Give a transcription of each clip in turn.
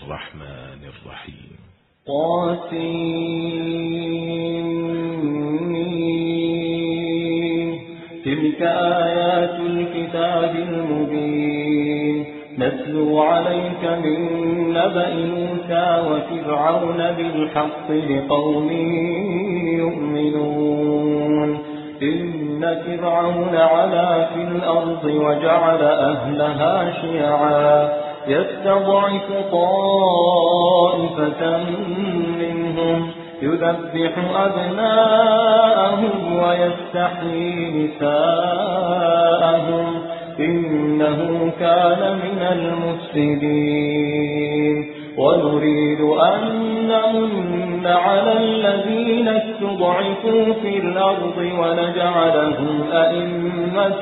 الرحمن الرحيم تلك آيات الكتاب المبين نتلو عليك من نبأ موسى وفرعون بالحق لقوم يؤمنون إن فرعون علا في الأرض وجعل أهلها شيعا يستضعف طائفة منهم يذبح أبناءهم ويستحيي نساءهم إنه كان من المفسدين ونريد أن نمن على الذين استضعفوا في الأرض ونجعلهم أئمة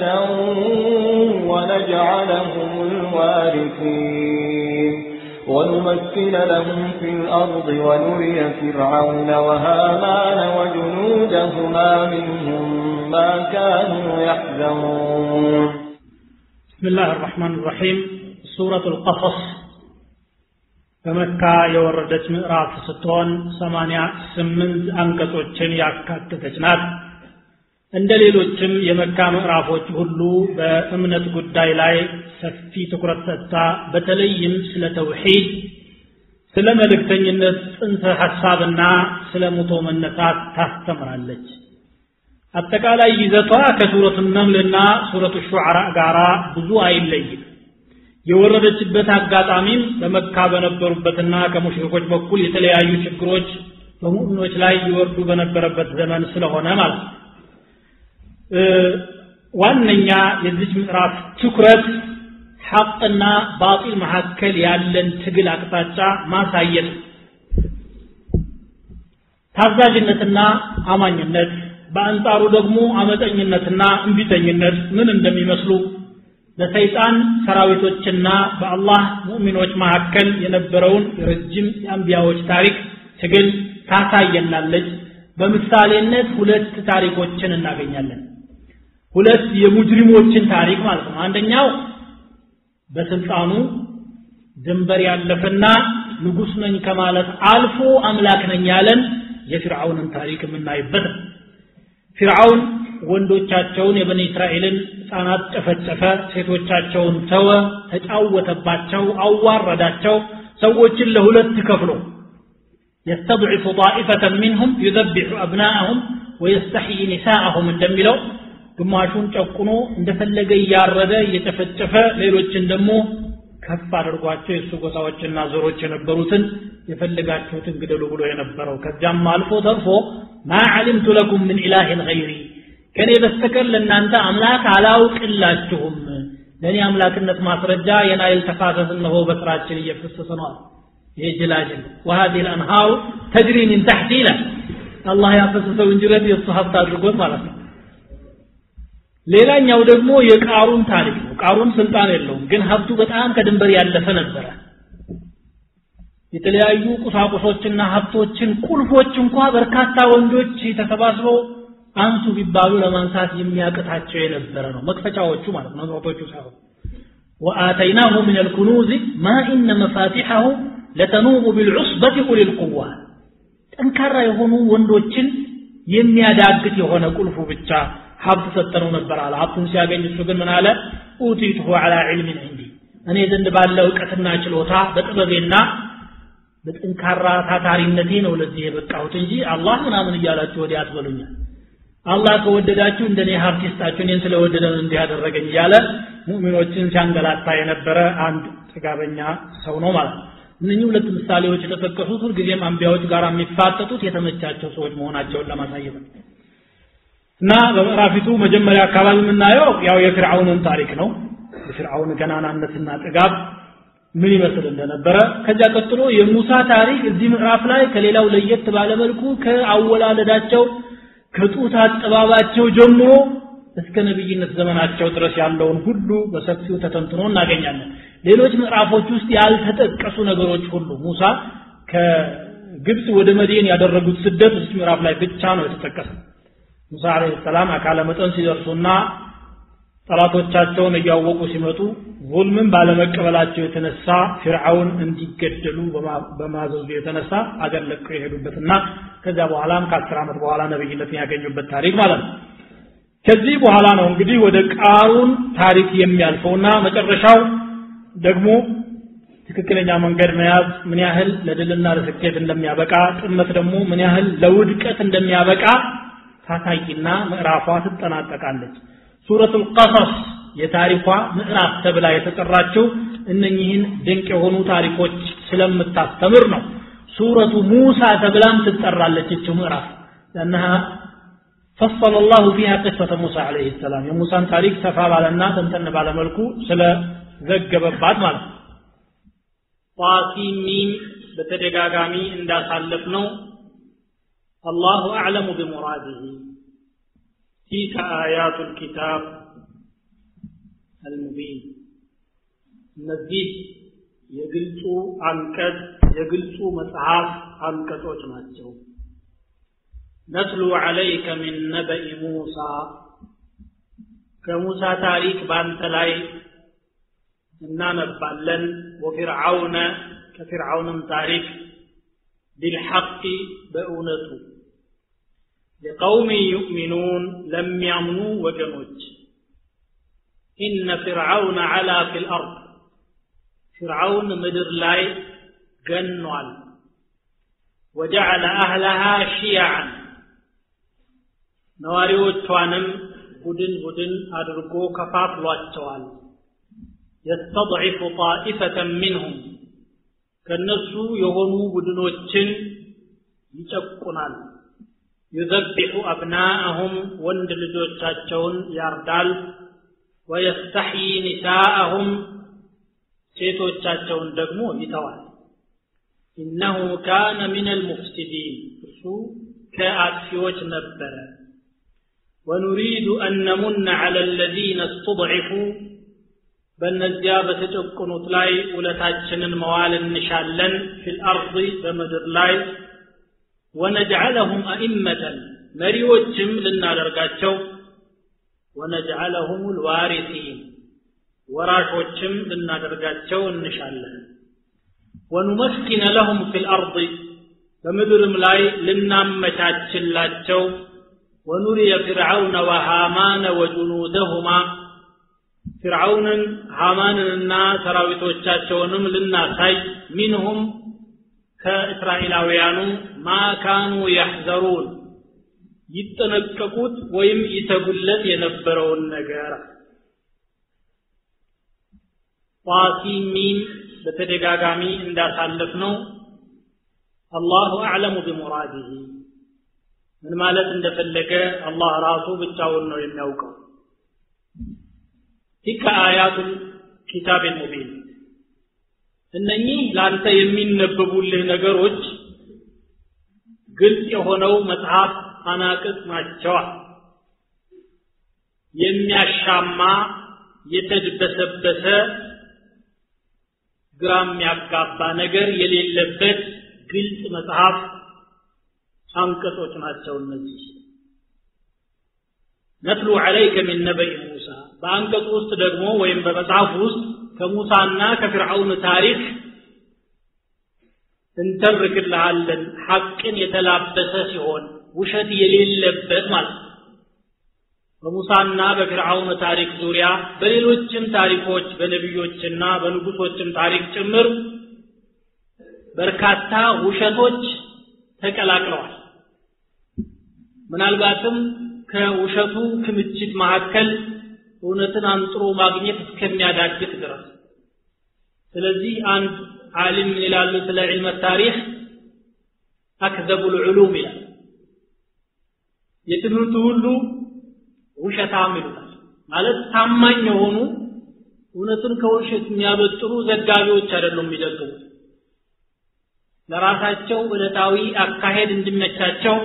ونجعلهم الوارثين ونمكن لهم في الأرض ونري فرعون وهامان وجنودهما منهم ما كانوا يحذرون. بسم الله الرحمن الرحيم. سورة القصص በመካ የወረደች ምዕራፍ ስትሆን 88 አንቀጾችን ያካተተች ናት። እንደሌሎችም የመካ ምዕራፎች ሁሉ በእምነት ጉዳይ ላይ ሰፊ ትኩረት ሰጥታ በተለይም ስለ ተውሂድ፣ ስለ መልእክተኝነት ጽንሰ ሐሳብና ስለ ሙቶ መነሳት ታስተምራለች። አጠቃላይ ይዘቷ ከሱረቱ ነምልና ሱረቱ ሹዓራ ጋራ ብዙ አይለይም። የወረደችበት አጋጣሚም በመካ በነበሩበትና ከሙሽሪኮች በኩል የተለያዩ ችግሮች በሙእሚኖች ላይ ይወርዱ በነበረበት ዘመን ስለሆነ ማለት ነው። ዋነኛ የዚህ ምዕራፍ ትኩረት ሐቅና ባጢል መካከል ያለን ትግል አቅጣጫ ማሳየት፣ ታዛዥነትና አማኝነት በአንጻሩ ደግሞ አመፀኝነትና እንቢተኝነት ምን እንደሚመስሉ በሰይጣን ሰራዊቶችና በአላህ ሙእሚኖች መካከል የነበረውን ረጅም የአንቢያዎች ታሪክ ትግል ታሳየናለች። በምሳሌነት ሁለት ታሪኮችን እናገኛለን። ሁለት የሙጅሪሞችን ታሪክ ማለት ነው። አንደኛው በስልጣኑ ድንበር ያለፈና ንጉስ ነኝ ከማለት አልፎ አምላክ ነኝ ያለን የፍርዓውንን ታሪክ የምናይበት ነው። ፍርዓውን ወንዶቻቸውን የበኒ እስራኤልን ሕፃናት ጨፈጨፈ፣ ሴቶቻቸውን ተወ፣ ተጫወተባቸው፣ አዋረዳቸው። ሰዎችን ለሁለት ከፍሎ يستضعف طائفة منهم يذبح أبناءهم ويستحيي نساءهم እንደሚለው ግማሹን ጨቁኖ እንደፈለገ ያረደ እየጨፈጨፈ ሌሎችን ደግሞ ከፍ አድርጓቸው የሱ ጎሳዎችና ዘሮች የነበሩትን የፈለጋችሁትን ግደሉ ብሎ የነበረው ከዛም አልፎ ተርፎ ما علمت لكم من إله غيري ከኔ በስተቀር ለእናንተ አምላክ አላውቅላችሁም፣ ለኔ አምላክነት ማስረጃ የናይል ተፋሰስ ነው በስራችን እየፈሰሰ ነው የጅላጅል وهذه الانهار تجري من تحتي لا الله ያፈሰሰው እንጅረት የሱ ሀብት አድርጎት ማለት ነው። ሌላኛው ደግሞ የቃሩን ታሪክ ነው። ቃሩን ስልጣን የለውም፣ ግን ሀብቱ በጣም ከድንበር ያለፈ ነበር። የተለያዩ ቁሳቁሶችና ሀብቶችን ቁልፎች እንኳን በርካታ ወንዶች ተሰባስበው አንሱ ቢባሉ ለማንሳት የሚያቀታቸው የነበረ ነው። መክፈቻዎቹ ማለት ነው፣ ኖቶቹ ሳይሆን وآتيناه من الكنوز ما إن مفاتحه لتنوب بالعصبة أولي القوة ጠንካራ የሆኑ ወንዶችን የሚያዳግት የሆነ ቁልፉ ብቻ ሀብት ሰጠነው ነበር አለ። ሀብቱን ሲያገኝ እሱ ግን ምን አለ? ኡቲቱሁ ዐላ ዒልሚን ዒንዲ፣ እኔ ዘንድ ባለ ዕውቀትና ችሎታ በጥበቤና በጥንካራ ታታሪነቴ ነው ለዚህ የበቃሁት እንጂ አላህ ምናምን እያላችሁ ወዲያ አትበሉኛል። አላህ ከወደዳችሁ እንደኔ ሀብት ይስጣችሁ፣ እኔን ስለወደደ ነው እንዲህ ያደረገኝ እያለ ሙእሚኖችን ሲያንገላታ የነበረ አንድ ጥጋበኛ ሰው ነው ማለት ነው። እነኚህ ሁለት ምሳሌዎች የተጠቀሱት ሁልጊዜም አንቢያዎች ጋር የሚፋጠጡት የተመቻቸው ሰዎች መሆናቸውን ለማሳየት ነው። እና በምዕራፊቱ መጀመሪያ አካባቢ የምናየው ያው የፍርዓውንን ታሪክ ነው። የፍርዓውን ገናናነትና ጥጋብ ምን ይመስል እንደነበረ። ከዛ ቀጥሎ የሙሳ ታሪክ እዚህ ምዕራፍ ላይ ከሌላው ለየት ባለ መልኩ ከአወላለዳቸው ከጡት አጠባባቸው ጀምሮ እስከ ነብይነት ዘመናቸው ድረስ ያለውን ሁሉ በሰፊው ተተንትኖ እናገኛለን። ሌሎች ምዕራፎች ውስጥ ያልተጠቀሱ ነገሮች ሁሉ ሙሳ ከግብጽ ወደ መዲና ያደረጉት ስደት እዚህ ምዕራፍ ላይ ብቻ ነው የተጠቀሰው። ሙሳ አለይሂ ሰላም አካለ መጠን ሲደርሱና ጠላቶቻቸውን እያወቁ ሲመጡ ዙልምን ባለመቀበላቸው የተነሳ ፍርዓውን እንዲገደሉ በማዘዙ የተነሳ አገር ለቀው የሄዱበትና ከዛ በኋላም ከ10 ዓመት በኋላ ነብይነትን ያገኙበት ታሪክ ማለት ነው። ከዚህ በኋላ ነው እንግዲህ ወደ ቃሩን ታሪክ የሚያልፈውና መጨረሻው ደግሞ ትክክለኛ መንገድ መያዝ ምን ያህል ለድልና ለስኬት እንደሚያበቃ ጥመት ደግሞ ምን ያህል ለውድቀት እንደሚያበቃ ታታቂና ምዕራፏ ትጠናቀቃለች። ሱረቱል ቀሰስ የታሪኳ ምዕራፍ ተብላ የተጠራችው እነኚህን ድንቅ የሆኑ ታሪኮች ስለምታስተምር ነው። ሱረቱ ሙሳ ተብላም ትጠራለች እቺ ምዕራፍ ለነها فصل الله فيها قصة موسى عليه السلام የሙሳን ታሪክ ሰፋ ባለና ተንተን ባለ መልኩ ስለዘገበባት ማለት ነው። ጣሲሚም በተደጋጋሚ እንዳሳለፍነው الله أعلم بمراده تلك آيات الكتاب المبين እነዚህ የግልጹ አንቀጽ የግልጹ መጽሐፍ አንቀጾች ናቸው። نتلو عليك من نبأ موسى كموسى تاريخ بانت لاي እናነባለን وفرعون كفرعون تاريخ بالحق بأونته لقوم يؤمنون لم يامنوا وجنوج إن فرعون علا في الأرض فرعون مدر لاي جنوال وجعل أهلها شيعا نواريوچوانم بدن أدركو كفاف لواتشوال يستضعف طائفة منهم كالنسو يهونو بدنوچن يچقنال يذبح أبناءهم وندلجوچاچون ياردال ويستحيي نساءهم ሴቶቻቸውን ደግሞ ይተዋል إنه كان من المفسدين እሱ ከአጥፊዎች ነበረ ونريد أن نمن على الذين استضعفوا በእነዚያ በተጨቆኑት ላይ ውለታችንን መዋል እንሻለን في الأرض በምድር ላይ ونجعلهم أئمة መሪዎችም ልናደርጋቸው ونجعلهم الوارثين ወራሾችም ልናደርጋቸው እንሻለን ونمسكن لهم في الأرض በምድርም ላይ ልናመቻችላቸው ونري فرعون وهامان وجنودهما فرعون هاماننا ሰራዊቶቻቸውንም ልናሳይ منهم ከእስራኤላውያኑ ما كانوا يحذرون ይጠነቀቁት ወይም ይተጉለት የነበረውን ነገር ጣሲሚም በተደጋጋሚ እንዳሳለፍነው الله أعلم بمراده ምን ማለት እንደፈለገ አላህ ራሱ ብቻውን ነው የሚያውቀው። تلك آيات الكتاب المبين እነኚህ ላንተ የሚነበቡልህ ነገሮች ግልጽ የሆነው መጽሐፍ አናቅጽ ናቸው። የሚያሻማ የተደበሰበሰ ግራም ያጋባ ነገር የሌለበት ግልጽ መጽሐፍ አንቀጾች ናቸው እነዚህ። نتلو عليك من نبأ موسى በአንቀጹ ውስጥ ደግሞ ወይም በመጽሐፉ ውስጥ ከሙሳና ከፍርዓውን ታሪክ እንተርክልሃለን ሐቅን የተላበሰ ሲሆን ውሸት የሌለበት ማለት ነው። በሙሳና በፍርዓውን ታሪክ ዙሪያ በሌሎችም ታሪኮች በነብዮችና በንጉሶችም ታሪክ ጭምር በርካታ ውሸቶች ተቀላቅለዋል። ምናልባትም ከውሸቱ ክምችት መካከል እውነትን አንጥሮ ማግኘት እስከሚያዳግት ድረስ። ስለዚህ አንድ ዓሊም ይላሉ ስለ ዒልም ታሪክ አክዘቡል ዑሉም ይላል የትምህርቱ ሁሉ ውሸታም ይሉታል። ማለት ታማኝ የሆኑ እውነትን ከውሸት የሚያበጥሩ ዘጋቢዎች አይደሉም የሚደግሙት። ለራሳቸው ዕለታዊ አካሄድ እንዲመቻቸው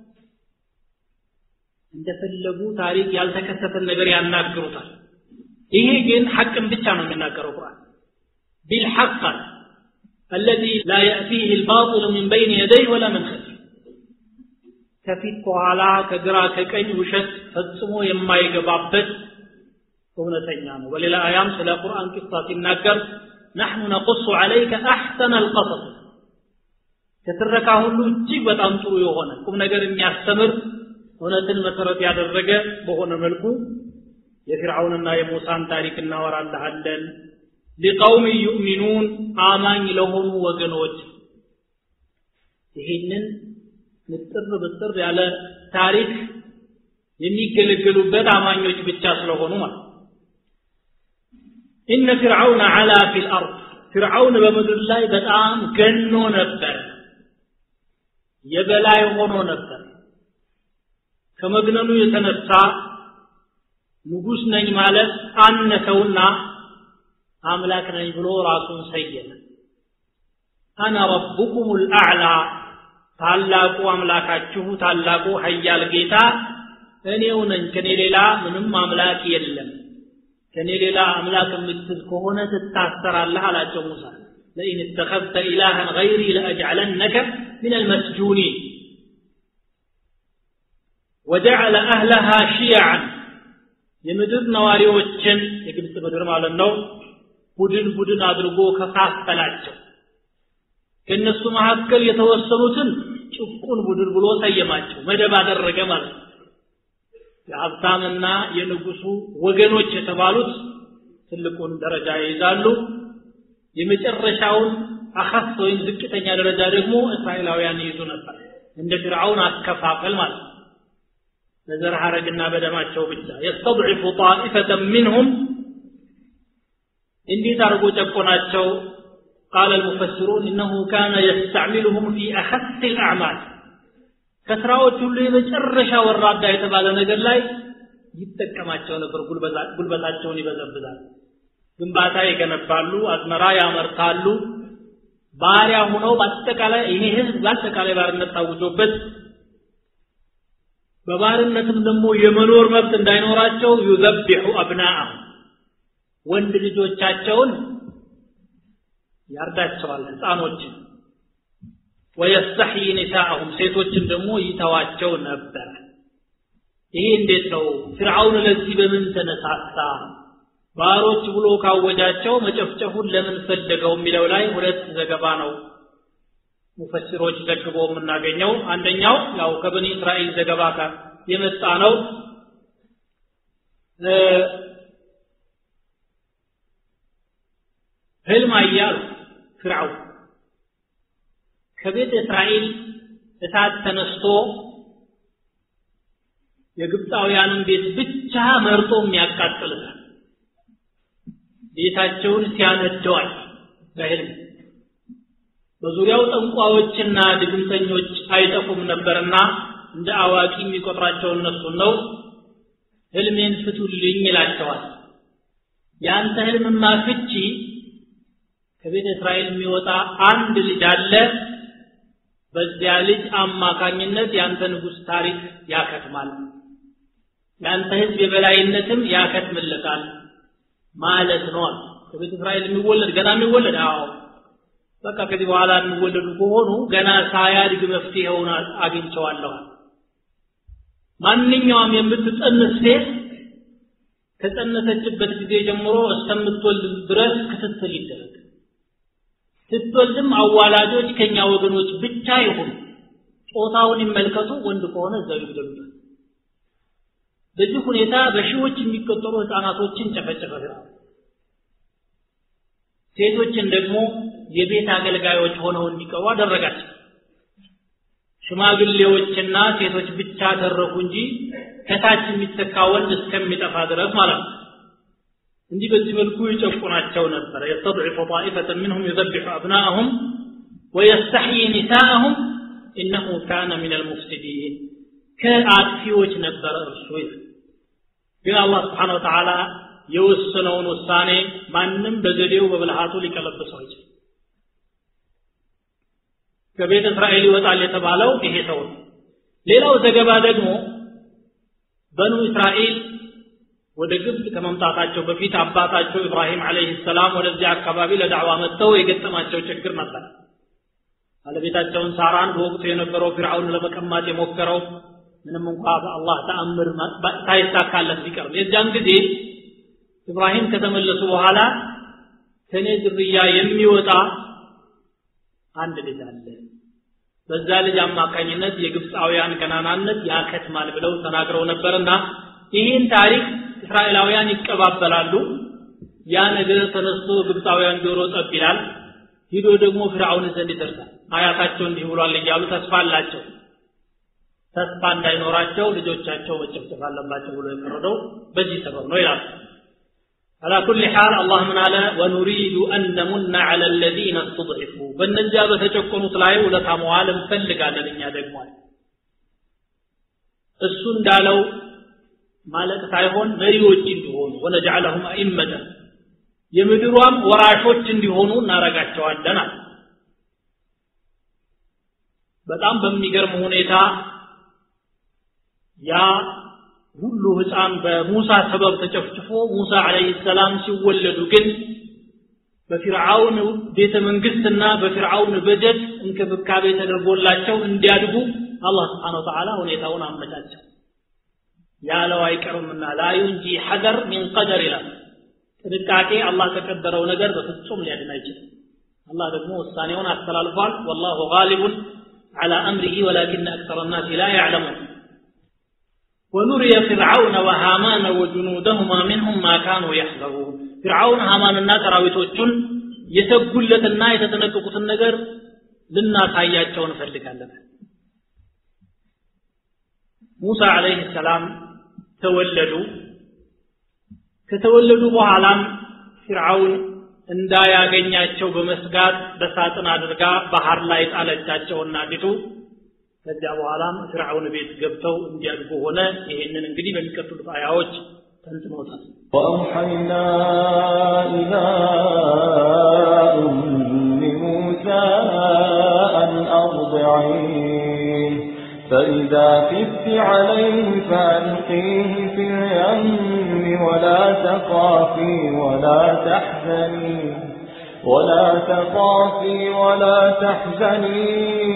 እንደፈለጉ ታሪክ ያልተከሰተን ነገር ያናግሩታል። ይሄ ግን ሐቅን ብቻ ነው የሚናገረው ቁርአን بالحق الذي لا يأتيه الباطل من بين يديه ولا من خلفه ከፊት ከኋላ ከግራ ከቀኝ ውሸት ፈጽሞ የማይገባበት እውነተኛ ነው በሌላ አያም ስለ ቁርአን ቂሳ ሲናገር نحن نقص عليك احسن القصص ከተረካ ሁሉ እጅግ በጣም ጥሩ የሆነ ቁም ነገር የሚያስተምር እውነትን መሰረት ያደረገ በሆነ መልኩ የፍርዓውንና የሙሳን ታሪክ እናወራለን لقوم يؤمنون አማኝ ለሆኑ ወገኖች ይሄንን ምጥር ያለ ታሪክ የሚገለገሉበት አማኞች ብቻ ስለሆኑ ማለት إن فرعون علا في الأرض فرعون በምድር ላይ በጣም ገኖ ነበር የበላይ ሆኖ ነበር ከመግነኑ የተነሳ ንጉስ ነኝ ማለት አነሰውና አምላክ ነኝ ብሎ ራሱን ሰየመ أنا ربكم الأعلى ታላቁ አምላካችሁ ታላቁ ኃያል ጌታ እኔው ነኝ ከኔ ሌላ ምንም አምላክ የለም ከኔ ሌላ አምላክ የምትል ከሆነ ትታሰራለህ አላቸው ሙሳ لئن اتخذت إلها غيري لأجعلنك من المسجونين وجعل أهلها شيعا የምድር ነዋሪዎችን የግብጽ ምድር ማለት ነው ቡድን አድርጎ ከፋፈላቸው ከነሱ መካከል የተወሰኑትን ጭቁን ቡድን ብሎ ሰየማቸው መደብ አደረገ ማለት ነው የሀብታምና የንጉሱ ወገኖች የተባሉት ትልቁን ደረጃ ይይዛሉ የመጨረሻውን አخص ወይም ዝቅተኛ ደረጃ ደግሞ እስራኤላውያን ይይዙ ነበር እንደ ፍርዓውን አከፋፈል ማለት በዘር ሐረግና በደማቸው ብቻ يستضعف طائفة منهم እንዴት አርጎ ጨቆናቸው قال المفسرون انه كان يستعملهم في اخص الاعمال ከስራዎች ሁሉ የመጨረሻ ወራዳ የተባለ ነገር ላይ ይተከማቸው ነበር ጉልበታቸውን ይበዘብዛል ግንባታ ይገነባሉ አዝመራ ያመርታሉ ባሪያ ሆነው በአጠቃላይ ይሄ ህዝብ በአጠቃላይ ባርነት ታውጆበት በባርነትም ደግሞ የመኖር መብት እንዳይኖራቸው ይذبح ابناءهم ወንድ ልጆቻቸውን ያርዳቸዋል ህፃኖችን ويستحيي نساءهم ሴቶችን ደግሞ ይተዋቸው ነበር ይሄ እንዴት ነው ፍርዓውን ለዚህ በምን ተነሳሳ ባሮች ብሎ ካወጃቸው መጨፍጨፉን ለምን ፈለገው የሚለው ላይ ሁለት ዘገባ ነው ሙፈሲሮች ዘግበው የምናገኘው አንደኛው ያው ከበኒ እስራኤል ዘገባ ጋር የመጣ ነው ህልም አያሉ ፍርዓውን ከቤተ እስራኤል እሳት ተነስቶ የግብፃውያንን ቤት ብቻ መርጦ የሚያቃጥልታል ቤታቸውን ሲያነደዋል በህልም በዙሪያው ጠንቋዮችና ድግምተኞች አይጠፉም ነበርና እንደ አዋቂ የሚቆጥራቸው እነሱ ነው ህልሜን ፍቱልኝ ይላቸዋል ያንተ ህልምማ ፍቺ ከቤተ እስራኤል የሚወጣ አንድ ልጅ አለ በዚያ ልጅ አማካኝነት ያንተ ንጉስ ታሪክ ያከትማል ያንተ ህዝብ የበላይነትም ያከትምልታል ማለት ነው ከቤተ እስራኤል የሚወለድ ገና የሚወለድ አዎ በቃ ከዚህ በኋላ የሚወለዱ ከሆኑ ገና ሳያድግ መፍትሄውን አግኝተዋለሁ ማንኛውም የምትጸንስ ሴት ከጸነሰችበት ጊዜ ጀምሮ እስከምትወልድ ድረስ ክትትል ይደረግ ስትወልድም አዋላጆች ከኛ ወገኖች ብቻ ይሁን ጾታውን ይመልከቱ ወንድ ከሆነ ዘው ይደሉታል በዚህ ሁኔታ በሺዎች የሚቆጠሩ ህፃናቶችን ጨፈጨፈ ሴቶችን ደግሞ የቤት አገልጋዮች ሆነው እንዲቀሩ አደረጋቸው ሽማግሌዎችና ሴቶች ብቻ ተረፉ እንጂ ከታች የሚተካ ወንድ እስከሚጠፋ ድረስ ማለት ነው እንዲህ በዚህ መልኩ ይጨቁናቸው ነበር يستضعف طائفة منهم يذبح أبناءهم ويستحيي نساءهم إنه كان من المفسدين كአጥፊዎች ነበር እርሱ ግን አላህ Subhanahu Wa Ta'ala የወሰነውን ውሳኔ ማንንም በዘዴው በብልሃቱ ሊቀለብሰው አይችልም ከቤተ እስራኤል ይወጣል የተባለው ይሄ ሰው ሌላው ዘገባ ደግሞ በኑ እስራኤል ወደ ግብጽ ከመምጣታቸው በፊት አባታቸው ኢብራሂም አለይሂ ሰላም ወደዚህ አካባቢ ለዳዕዋ መጥተው የገጠማቸው ችግር ነበር ባለቤታቸውን ሳራን በወቅቱ የነበረው ፍርዓውን ለመቀማት የሞከረው ምንም እንኳን በአላህ ተአምር ሳይሳካለት ቢቀር የዛን ጊዜ ኢብራሂም ከተመለሱ በኋላ ከኔ ዝርያ የሚወጣ አንድ ልጅ አለ በዛ ልጅ አማካኝነት የግብፃውያን ገናናነት ያከትማል ብለው ተናግረው ነበርና ይህን ታሪክ እስራኤላውያን ይቀባበላሉ ያ ነገር ተነስቶ ግብፃውያን ጆሮ ጠብ ይላል ሂዶ ደግሞ ፍርዓውን ዘንድ ይደርሳል አያታቸው እንዲህ ብሏል እያሉ ተስፋ አላቸው ተስፋ እንዳይኖራቸው ልጆቻቸው መጨፍጨፍ አለባቸው ብሎ የፈረደው በዚህ ሰበብ ነው ይላል على كل حال الله من على ونريد أن نمن على الذين استضعفوا بالنجا بتشكنوا طلعوا ولا تموال እንፈልጋለን እኛ ደግሞ እሱ እንዳለው ማለት ሳይሆን መሪዎች እንዲሆኑ ወነجعلهم ائمه የምድሯም ወራሾች እንዲሆኑ እናረጋቸዋለን በጣም በሚገርም ሁኔታ ያ ሁሉ ህፃን በሙሳ ሰበብ ተጨፍጭፎ ሙሳ አለይሂ ሰላም ሲወለዱ ግን በፍርዓውን ቤተ መንግስትና በፍርዓውን በጀት እንክብካቤ ተደርጎላቸው እንዲያድጉ አላህ Subhanahu Wa Ta'ala ሁኔታውን አመቻቸው ያለው አይቀርምና ላ ይንጂ ሐደር من قدر لا ጥንቃቄ አላህ ከቀደረው ነገር በፍጹም ሊያድን አይችልም አላህ ደግሞ ውሳኔውን አስተላልፏል والله غالب على امره ولكن اكثر الناس لا يعلمون ونري فرعون وهامان وجنودهما منهم ما كانوا يحذرون فرعون هاماننا ተራዊቶቹን የተጉለትና የተጠነቀቁትን ነገር ልናሳያቸው እንፈልጋለን ሙሳ አለይሂ ሰላም ከተወለዱ በኋላም ፍርዓውን እንዳያገኛቸው በመስጋት በሳጥን አድርጋ ባህር ላይ ጣለቻቸውና ቢቱ ከዚያ በኋላም ፍርዓውን ቤት ገብተው እንዲያድጉ ሆነ ይሄንን እንግዲህ በሚቀጥሉት አያዎች ተንትኖታል وأوحينا إلى أم موسى أن أرضعيه فإذا خفت عليه فألقيه في اليم ولا تخافي ولا تحزني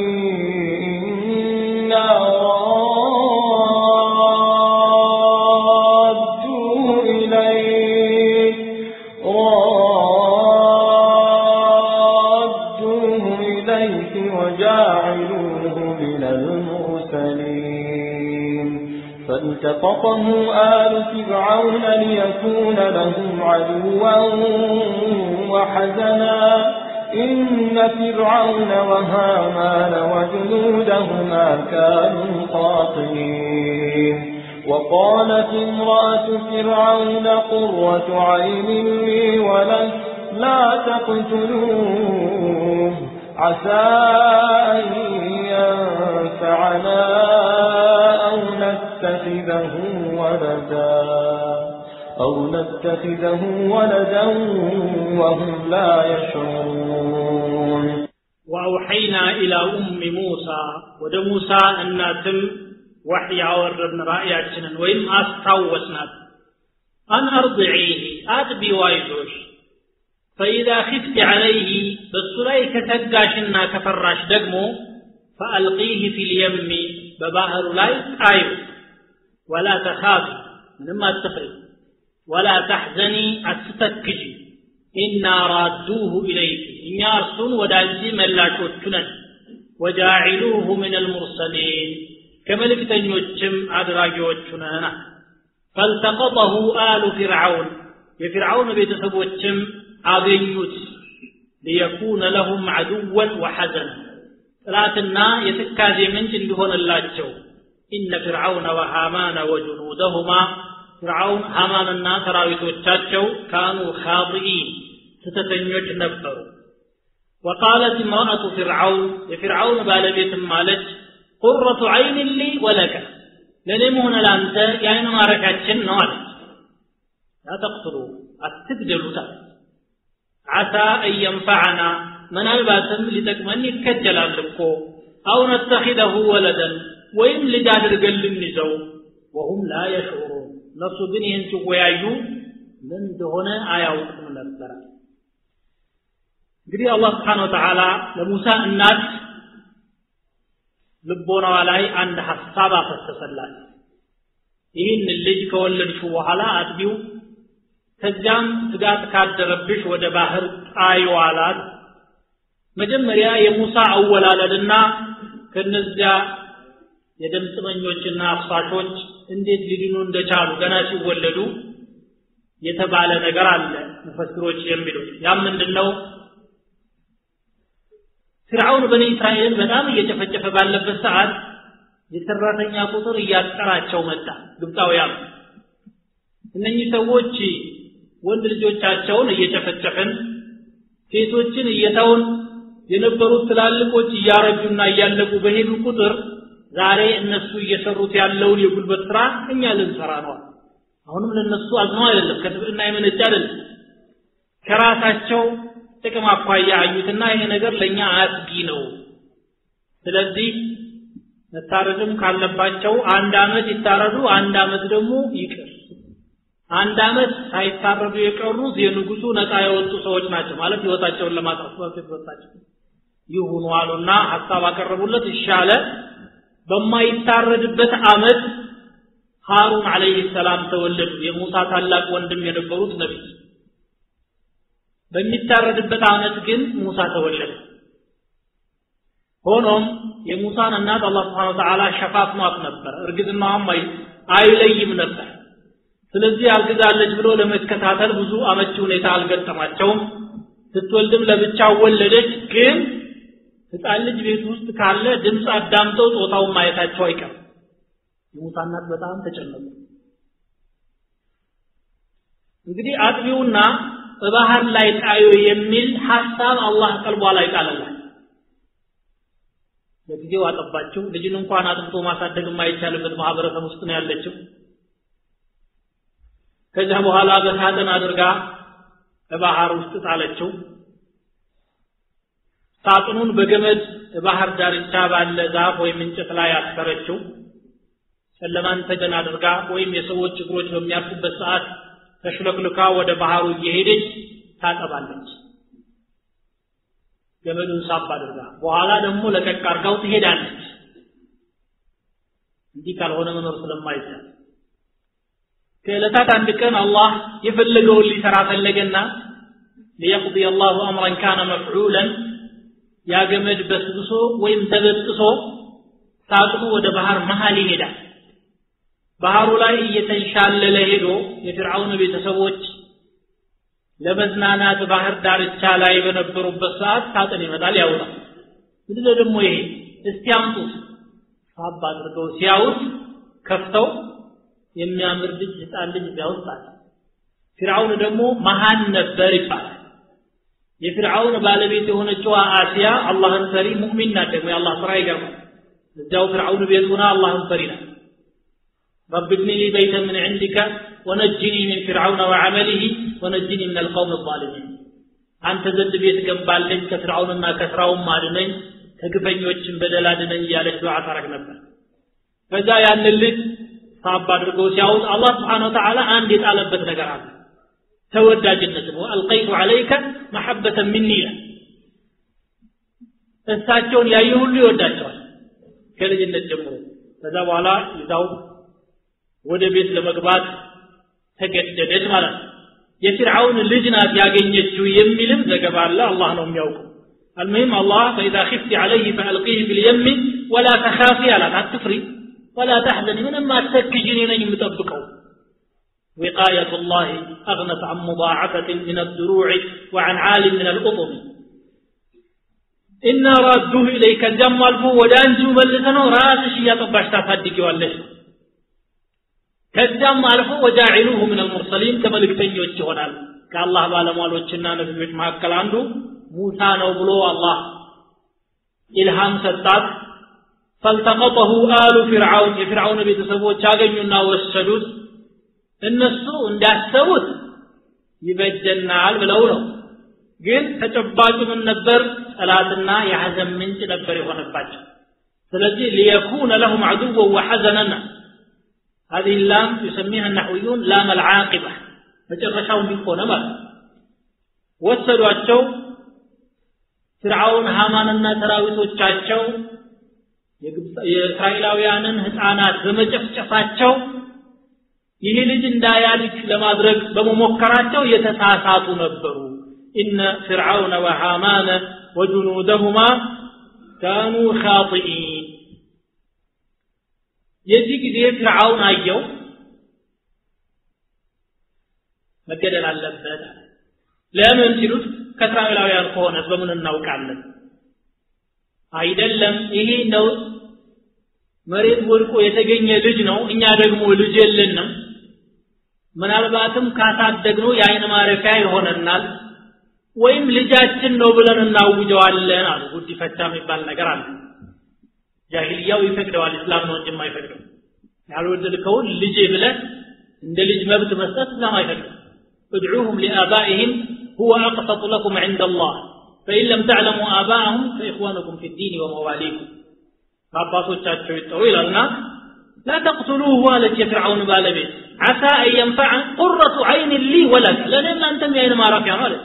رادوه إليك وجاعلوه من المرسلين فالتقطه آل فرعون ليكون لهم عدوا وحزنا إن فرعون وهامان وجنودهما كانوا خاطئين وقالت امرأة فرعون قرة عين لي ولك لا تقتلوه عسى أن ينفعنا أو نتخذه ولدا وهم لا يشعرون وأوحينا إلى أم موسى ود موسى الناتم وحي عوردنا رأياتنا وإن أستوسنا أن أرضعيه أتبي وايدوش فإذا خفت عليه بالسليك تقاشنا كفراش دقمو فألقيه في اليم بباهر لاي آيو ولا تخافي لما تخرج ولا تحزني أستكجي إنا رادوه إليك إن يرسون ودازي ملاكوتنا وجاعلوه من المرسلين كملك تنيوتشم أدراجوتنا فالتقطه آل فرعون يفرعون بيتسبوتشم أبينيوت ليكون لهم عدوا وحزنا ثلاثنا يتكاذي من جندهن اللاتشو إن فرعون وهامان وجنودهما فرعون هامان الناس راويتوچاچو كانوا خاطئين ستتنيوچ نبروا وقالت امرأة فرعون لفرعون بالبيت مالك قرة عين لي ولك لنمهن لانت يعني ما ركعتشن نوال لا تقتلوا أتقدلوا عسى أن ينفعنا من الباسم لتكمن يكجل لكو أو نتخذه ولدا وإن لجادر قل النزو وهم لا يشعرون نفسه بنيهن شويايو من دهنا آيات من السرع قري الله سبحانه وتعالى لموسى الناس لبونا ولاي عند حسابة فاستسلال إن اللي كولد شو وحلا أتبيو ከዚያም ስጋት ካደረብሽ ወደ ባህር ጣይው አላት መጀመሪያ የሙሳ አወላለድና ከነዚያ የደምጥመኞችና አፍሳሾች እንዴት ሊድኑ እንደቻሉ ገና ሲወለዱ የተባለ ነገር አለ ሙፈሲሮች የሚሉት ያ ምንድነው ፍርዓውን በኒ እስራኤል በጣም እየጨፈጨፈ ባለበት ሰዓት የሰራተኛ ቁጥር እያጠራቸው መጣ ግብጣውያን እነኚህ ሰዎች ወንድ ልጆቻቸውን እየጨፈጨፈን ሴቶችን እየተውን የነበሩት ትላልቆች እያረጁና እያለቁ በሄዱ ቁጥር ዛሬ እነሱ እየሰሩት ያለውን የጉልበት ስራ እኛ ልንሰራ ነው አሁንም ለነሱ አዝነው አይደለም ከትብርና የመነጨ አይደለም ከራሳቸው ጥቅም አኳያ አዩትና ይሄ ነገር ለኛ አስጊ ነው ስለዚህ መታረድም ካለባቸው አንድ አመት ይታረዱ አንድ አመት ደግሞ ይቅር አንድ አመት ሳይታረዱ የቀሩት የንጉሱ ነፃ የወጡ ሰዎች ናቸው ማለት ህይወታቸውን ለማጥፋት ተወጣቸው ይሁኑ አሉና ሐሳብ አቀረቡለት ይሻለ በማይታረድበት አመት ሃሩን አለይሂ ሰላም ተወለዱ የሙሳ ታላቅ ወንድም የነበሩት ነብይ በሚታረድበት አመት ግን ሙሳ ተወለደ ሆኖም የሙሳን እናት አላህ Subhanahu Wa Ta'ala ሸፋፍኗት ነበር እርግዝናዋም አይለይም ነበር ስለዚህ አርግዛለች ብሎ ለመከታተል ብዙ አመቺ ሁኔታ አልገጠማቸውም ስትወልድም ለብቻው ወለደች ግን ህፃን ልጅ ቤት ውስጥ ካለ ድምጽ አዳምጠው ጾታውን ማየታቸው አይቀርም የሙሳ እናት በጣም ተጨነቁ እንግዲህ አጥቢውና በባህር ላይ ጣዩ የሚል ሐሳብ አላህ ቀልቧ ላይ ጣለላት ለጊዜው አጠባቸው ልጅን እንኳን አጥብቶ ማሳደግ የማይቻልበት ማህበረሰብ ውስጥ ነው ያለችው ከዛ በኋላ በሳጥን አድርጋ በባህር ውስጥ ጣለችው ሳጥኑን በገመድ በባህር ዳርቻ ባለ ዛፍ ወይም እንጨት ላይ አስፈረችው ጨለማን ተገና አድርጋ ወይም የሰዎች እግሮች በሚያርፉበት ሰዓት ተሽለክልካ ወደ ባህሩ እየሄደች ታጠባለች ገመዱን ሳብ አድርጋ በኋላ ደግሞ ለቀቅ አርጋው ትሄዳለች እንዲህ ካልሆነ መኖር ስለማይቻል ከዕለታት አንድ ቀን አላህ የፈለገውን ሊሰራ ፈለገና ليقضي الله امرا كان مفعولا ያ ገመድ በስብሶ ወይም ተበጥሶ ሳጥኑ ወደ ባህር መሃል ይሄዳል ባህሩ ላይ እየተንሻለለ ሄዶ የፍርዓውን ቤተሰቦች ለመዝናናት ባህር ዳርቻ ላይ በነበሩበት ሰዓት ሳጥን ይመጣል ያውጣል ምንድነው ደግሞ ይሄ እስቲ አምጡት ሳብ አድርገው ሲያውት ከፍተው የሚያምር ልጅ ህፃን ልጅ ያወጣል ፍርዓውን ደግሞ መሃን ነበር ይባላል የፍርዓውን ባለቤት የሆነችው አሲያ አላህን ፈሪ ሙእሚን ናት ደግሞ የአላህ ስራ ይገርማል እዛው ፍርዓውን ቤት ሆና አላህን ፈሪ ናት رب ابن لي بيتا من عندك ونجني من فرعون وعمله ونجني من القوم الظالمين አንተ ዘንድ ቤት ገንባልኝ ከፍርዓውንና ከስራውም አድነኝ ከግፈኞችም በደል አድነኝ ያለች ዱዓ ታረግ ነበር ከዛ ያን ልጅ ሳብ አድርገው ሲያውጥ አላህ Subhanahu Wa Ta'ala አንድ የጣለበት ነገር አለ ተወዳጅነት ነው አልቀይቱ عليك محبة مني እሳቸውን ያዩ ሁሉ ይወዳቸዋል ከልጅነት ጀምሮ ከዛ በኋላ ይዛው ወደ ቤት ለመግባት ተገደደች ማለት ነው የፍርዓውን ልጅ ናት ያገኘችው የሚልም ዘገባ አለ አላህ ነው የሚያውቀው المهم الله فاذا خفت عليه فالقيه في اليم ولا تخافي على تفري ولا تحزني من ما تسكجني ነኝ የምጠብቀው وقايه الله اغنت عن مضاعفه من الدروع وعن عال من الأطم ان رادوه اليك جمالفو ወዳንጁ መልሰነው ራስሽ ያጠባሽ ታሳድጊዋለሽ ከዛም አልፎ ወጃኢሉሁ من المرسلين ከመልእክተኞች ይሆናል ከአላህ ባለሟሎችና ነብዮች መካከል አንዱ ሙሳ ነው ብሎ አላህ ኢልሃም ሰጣት فالتقطه آل فرعون የፍርዓውን ቤተሰቦች አገኙና ወሰዱት እነሱ እንዳሰቡት ይበጀናል ብለው ነው ግን ተጨባጭ ምን ነበር ጠላትና የሐዘን ምንጭ ነበር የሆነባቸው ስለዚህ ليكون لهم عدوا وحزنا هذه اللام يسميها النحويون لام العاقبة መጨረሻው ቢሆነ ማለት ወሰዷቸው ፍርዓውን ሃማንና ተራዊቶቻቸው የእስራኤላውያንን ህፃናት በመጨፍጨፋቸው ይሄ ልጅ እንዳያድግ ለማድረግ በመሞከራቸው የተሳሳቱ ነበሩ إن فرعون وهامان وجنودهما كانوا خاطئين የዚህ ጊዜ ፍርዓውን አየው መገደል አለበት ለምን ሲሉት ከእስራኤላውያን ከሆነ በምን እናውቃለን አይደለም ይሄ ነው መሬት ወድቆ የተገኘ ልጅ ነው እኛ ደግሞ ልጅ የለንም ምናልባትም ካሳደግነው የአይን ማረፊያ ይሆነናል ወይም ልጃችን ነው ብለን እናውጀዋለን አሉ ጉዲፈቻ የሚባል ነገር አለ ጃሂልያው ይፈቅደዋል እስላም ነው እንጂ የማይፈቅደው ያልወደድከው ልጅ ብለህ እንደ ልጅ መብት መስጠት እስላም አይፈቅድም ادعوهم لآبائهم هو أقسط لكم عند الله فإن لم تعلموا آباءهم فإخوانكم في الدين ومواليكم فأباسوቻቸው ይጠሩ ይላልና لا تقتلوه ولك فرعون بالبيت عسى أن ينفع قرة عين لي ولك لأن أنتم يا ما رافع مالك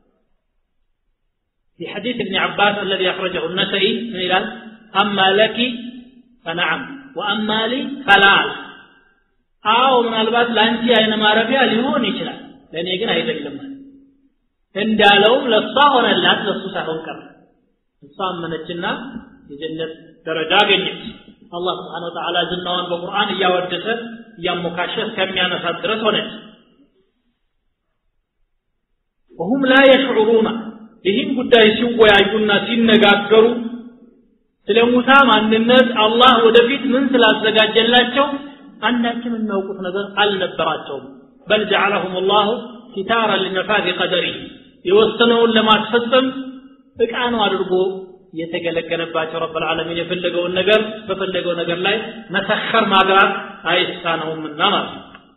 في حديث ابن عباس الذي أخرجه النسائي قال أما لك فنعم وأما لي فلا أو من البات لأنت أين ما رفع ليون يشرع لأن يقول هيدا لما إن دالوا للصاغن اللات للصوصة كم الصام من الجنة الجنة درجة جنة الله سبحانه وتعالى جنوان بالقرآن يودسه يمكاشف كم ينسى درسونه وهم لا يشعرون ይህን ጉዳይ ሲወያዩና ሲነጋገሩ ስለ ሙሳ ማንነት አላህ ወደፊት ምን ስላዘጋጀላቸው አንዳችም የሚያውቁት ነገር አልነበራቸውም بل جعلهم الله ستارا لنفاذ قدره የወሰነውን ለማስፈጸም ፍቃኑ አድርጎ የተገለገለባቸው رب العالمين የፈለገውን ነገር በፈለገው ነገር ላይ መሰخر ማድረግ አይሳነውምና ማለት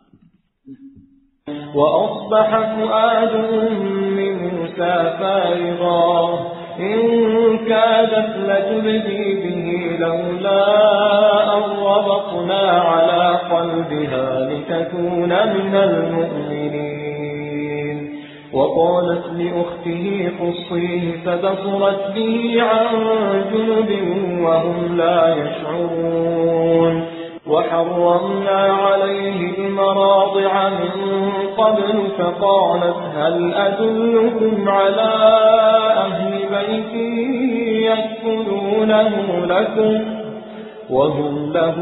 وأصبح فؤاد موسى فارغا إن كادت لتبدي به لولا أن ربطنا على قلبها لتكون من المؤمنين وقالت لأخته قصيه فبصرت به عن جنب وهم لا يشعرون وحرمنا عليه المراضع من قبل فقالت هل أدلكم على أهل بيت يكفلونه لكم وهم له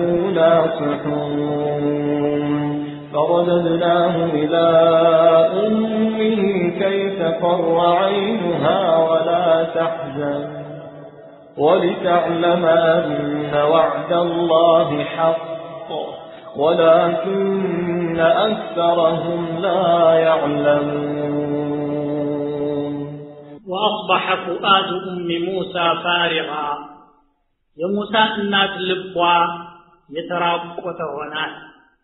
ناصحون فرددناه إلى أمه كي تقر عينها ولا تحزن ولتعلم أن وعد الله حق ولكن أكثرهم لا يعلمون وأصبح فؤاد أم موسى فارغا يا موسى الناس لبوا يتراقوت وناس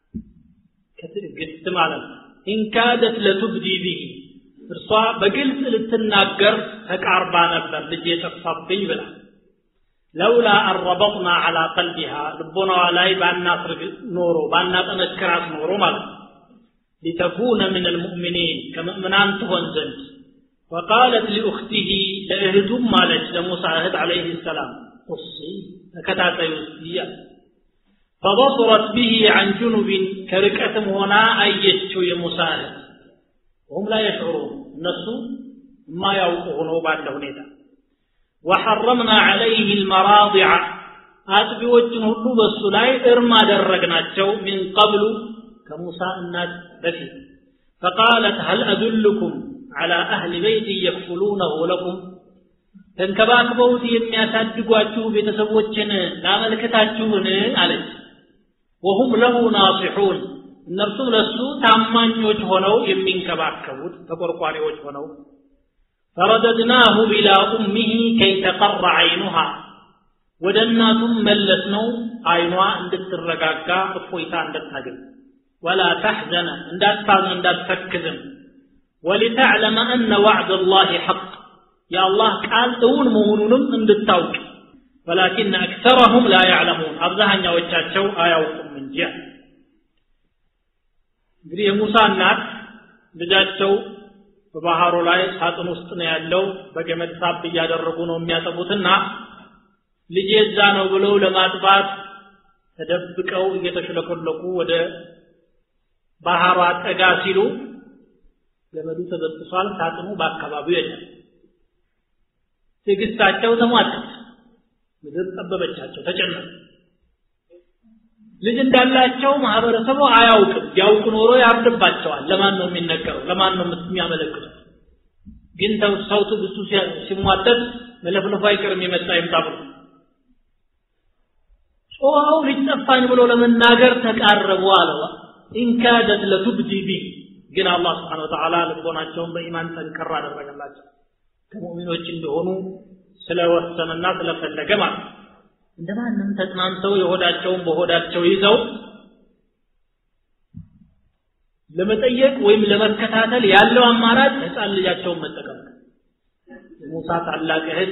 كتب معلم إن كادت لتبدي به እርሷ በግልጽ ልትናገር ተቃርባ ነበር ልጄ ተፈጥኝ ብላ لولا الربطنا على قلبها ልቦናዋ ላይ ባናስርግ ኖሮ ባናጠነክራት ኖሮ ማለት لتكون من المؤمنين كمؤمنان تሆን ዘንድ وقالت لاخته لأهدم مالك لموسى أهد عليه السلام قصي تكتاتي وسيا فبصرت به عن جنب كركتم هنا أيتشو يا موسى وهم لا يشعرون النسو ما يوقعونه بعد هنيدا وحرمنا عليه المراضع أتبي وجهه بالسلاي إرما درقناتشو من قبل كموسى الناس بفي فقالت هل أدلكم على أهل بيت يكفلونه لكم تنكباكبوت يمياسادقواتشو بتسوتشن لا ملكتاتشون عليه وهم له ناصحون እነርሱም ለሱ ታማኞች ሆነው የሚንከባከቡት ተቆርቋሪዎች ሆነው فرددناه إلى أمه كي تقر عينها ودناتم ملسنو عينها እንድትረጋጋ እፎይታ እንድታገኝ ولا تحزن እንዳታዝን እንዳትተክዝም ولتعلم أن وعد الله حق يا الله قال እውን መሆኑንም እንድታውቅ ولكن أكثرهم لا يعلمون አብዛኛዎቻቸው አያውቁም እንጂ እንግዲህ የሙሳ እናት ልጃቸው በባህሩ ላይ ሳጥን ውስጥ ነው ያለው በገመድ ሳብ ያደረጉ ነው የሚያጠቡትና ልጄ እዛ ነው ብለው ለማጥባት ተደብቀው እየተሽለከለኩ ወደ ባህሩ አጠጋ ሲሉ ገመዱ ተበጥሷል ሳጥኑ በአካባቢው የለም ትግስታቸው ተሟጠጠ ምድር ጠበበቻቸው ተጨነቁ ልጅ እንዳላቸው ማህበረሰቡ አያውቅም ያውቁ ኖሮ ያርድባቸዋል ለማን ነው የሚነገረው ለማን ነው የሚያመለክተው ግን ሰው ትግስቱ ሲሟጠጥ መለፍለፋ አይቀርም የመጣ ይምጣብሩ ጾሃው ሊጠፋኝ ብሎ ለመናገር ተቃረቡ አለዋ ኢንካደት ለቱብዲ ቢ ግን አላህ Subhanahu Wa Ta'ala ልቦናቸውን በኢማን ጠንከር አደረገላቸው ከሙእሚኖች እንደሆኑ ስለወሰነና ስለፈለገ ማለት እንደማንም ተጽናንተው የሆዳቸውን በሆዳቸው ይዘው ለመጠየቅ ወይም ለመከታተል ያለው አማራጭ ህፃን ልጃቸውን መጠቀም ሙሳ ታላቅ እህት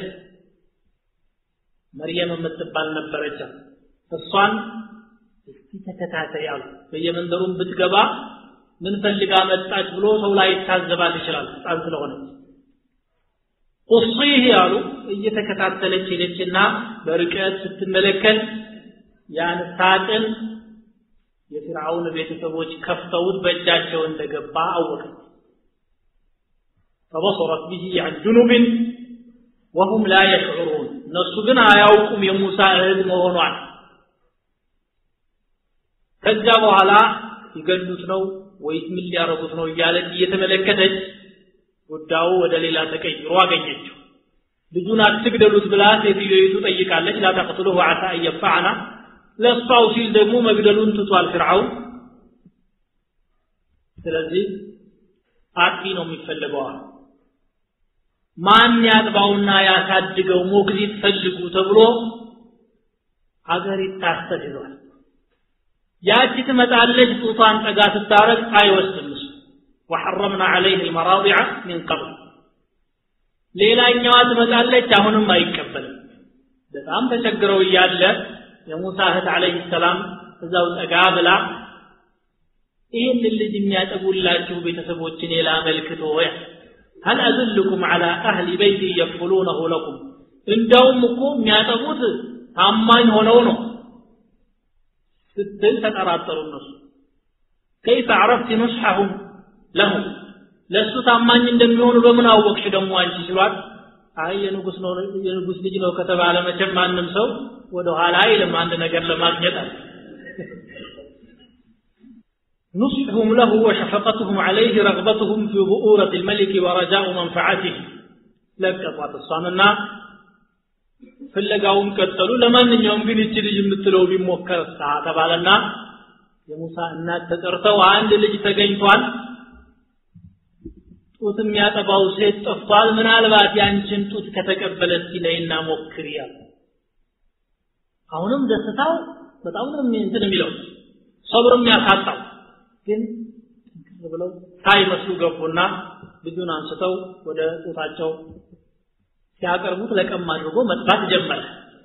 መርየም የምትባል ነበረች እሷን እስቲ ተከታተያሉ በየመንደሩም ብትገባ ምን ፈልጋ መጣች ብሎ ሰው ላይ ታዘባት ይችላል ህፃን ስለሆነ ቁስይህ ያሉ እየተከታተለች ሄደችና በርቀት ስትመለከት ያን ሳጥን የፍርዓውን ቤተሰቦች ከፍተውት በእጃቸው እንደገባ አወቀች فبصرت به عن جنوب وهم لا يشعرون እነሱ ግን አያውቁም የሙሳ እህት መሆኗን ከዛ በኋላ ይገሉት ነው ወይስ ምን ሊያረጉት ነው እያለች እየተመለከተች ጉዳዩ ወደ ሌላ ተቀይሮ አገኘችው ልጁን አትግደሉት ብላ ሴትዮይቱ ጠይቃለች لا تقتلوه عسى ان ينفعنا ለሷው ሲል ደግሞ መግደሉን ትቷል ፍርዓውን ስለዚህ አጥፊ ነው የሚፈልገው ማን ያጥባውና ያሳድገው ሞግዚት ፈልጉ ተብሎ ሀገር ይታሰድሏል ያቺ ትመጣለች ጡቷን ጠጋ ስታረግ አይወስድም وحرمنا عليه المراضع من قبل ሌላኛዋ ትመጣለች አሁንም አይቀበልም በጣም ተቸግረው ይያለ የሙሳ እህት አለይሂ ሰላም እዛው ጠጋ ብላ ይሄን ልጅ የሚያጠቡላችሁ ቤተሰቦችን ላመልክቶ ወይ هل ادلكم على اهل بيت يكفلونه لكم እንደውም እኮ የሚያጠቡት ታማኝ ሆነው ነው ስትል ተጠራጠሩ እነሱ كيف عرفت نصحهم لهم ለሱ ታማኝ እንደሚሆኑ በምን አወቅሽ ደሞ አንቺ ሲሏት አይ የንጉስ ነው የንጉስ ልጅ ነው ከተባለ መቼም ማንንም ሰው ወደ ኋላ አይልም አንድ ነገር ለማግኘት አለ نصحهم له وشفقتهم عليه رغبتهم في بؤورة الملك ورجاء منفعته لقطات الصامنا فلقاهم قتلوا ለማንኛውም ግን እቺ ልጅ የምትለው ቢሞከር ተባለና የሙሳ እናት ተጠርተው አንድ ልጅ ተገኝቷል ጡት የሚያጠባው ሴት ጠፍቷል ምናልባት ያንቺን ጡት ከተቀበለች ሲለይና ሞክሪያ አሁንም ደስታው በጣም ነው እንትን የሚለው ሰብርም ያሳጣው ግን ብለው ሳይመስሉ ገቡና ልጁን አንስተው ወደ ጡታቸው ሲያቀርቡት ለቀም አድርጎ መጥባት ጀመረ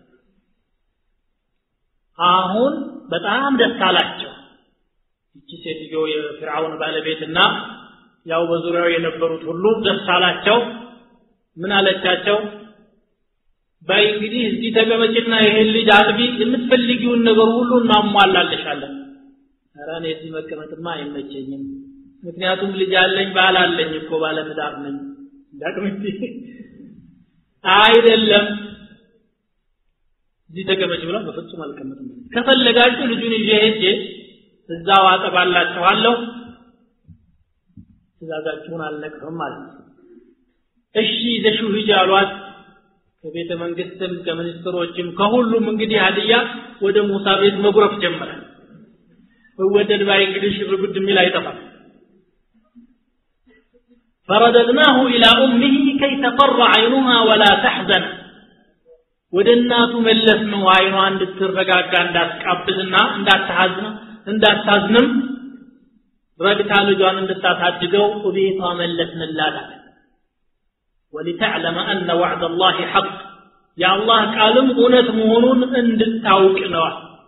አሁን በጣም ደስ አላቸው እቺ ሴትዮ የፍርዓውን ባለቤትና ያው በዙሪያው የነበሩት ሁሉ ደስ አላቸው ምን አለቻቸው ባይ እንግዲህ እዚህ ተቀመጭና ይሄን ልጅ አጥቢ የምትፈልጊውን ነገር ሁሉ እናሟላልሻለን አራኔ እዚህ መቀመጥማ አይመቸኝም ምክንያቱም ልጅ አለኝ ባል አለኝ እኮ ባለ ትዳር ነኝ ዳግመኝ አይደለም እዚህ ተቀመጭ ብላ በፍጹም አልቀመጥም ከፈለጋችሁ ልጁን ይዤ ሄጄ እዛው አጠባላችኋለሁ ትእዛዛችሁን አልነቅፍም ማለት እሺ ዘሹ ሂጃሏት ከቤተ መንግስትም ከሚኒስትሮችም ከሁሉም እንግዲህ ሀዲያ ወደ ሙሳ ቤት መጉረፍ ጀመረ ወደድ ባይ እንግዲህ ሽርጉድ ሚል አይጠፋም فرددناه الى امه كي تقر عينها ولا تحزن ወደናቱ መለስነው አይኗ እንድትረጋጋ እንዳትቃብዝና እንዳታዝንም ረግታ ልጇን እንድታሳድገው ወቤቷ መለስንላት ولتعلم ان وعد الله حق يا الله ቃልም እውነት መሆኑን እንድታውቅ ነው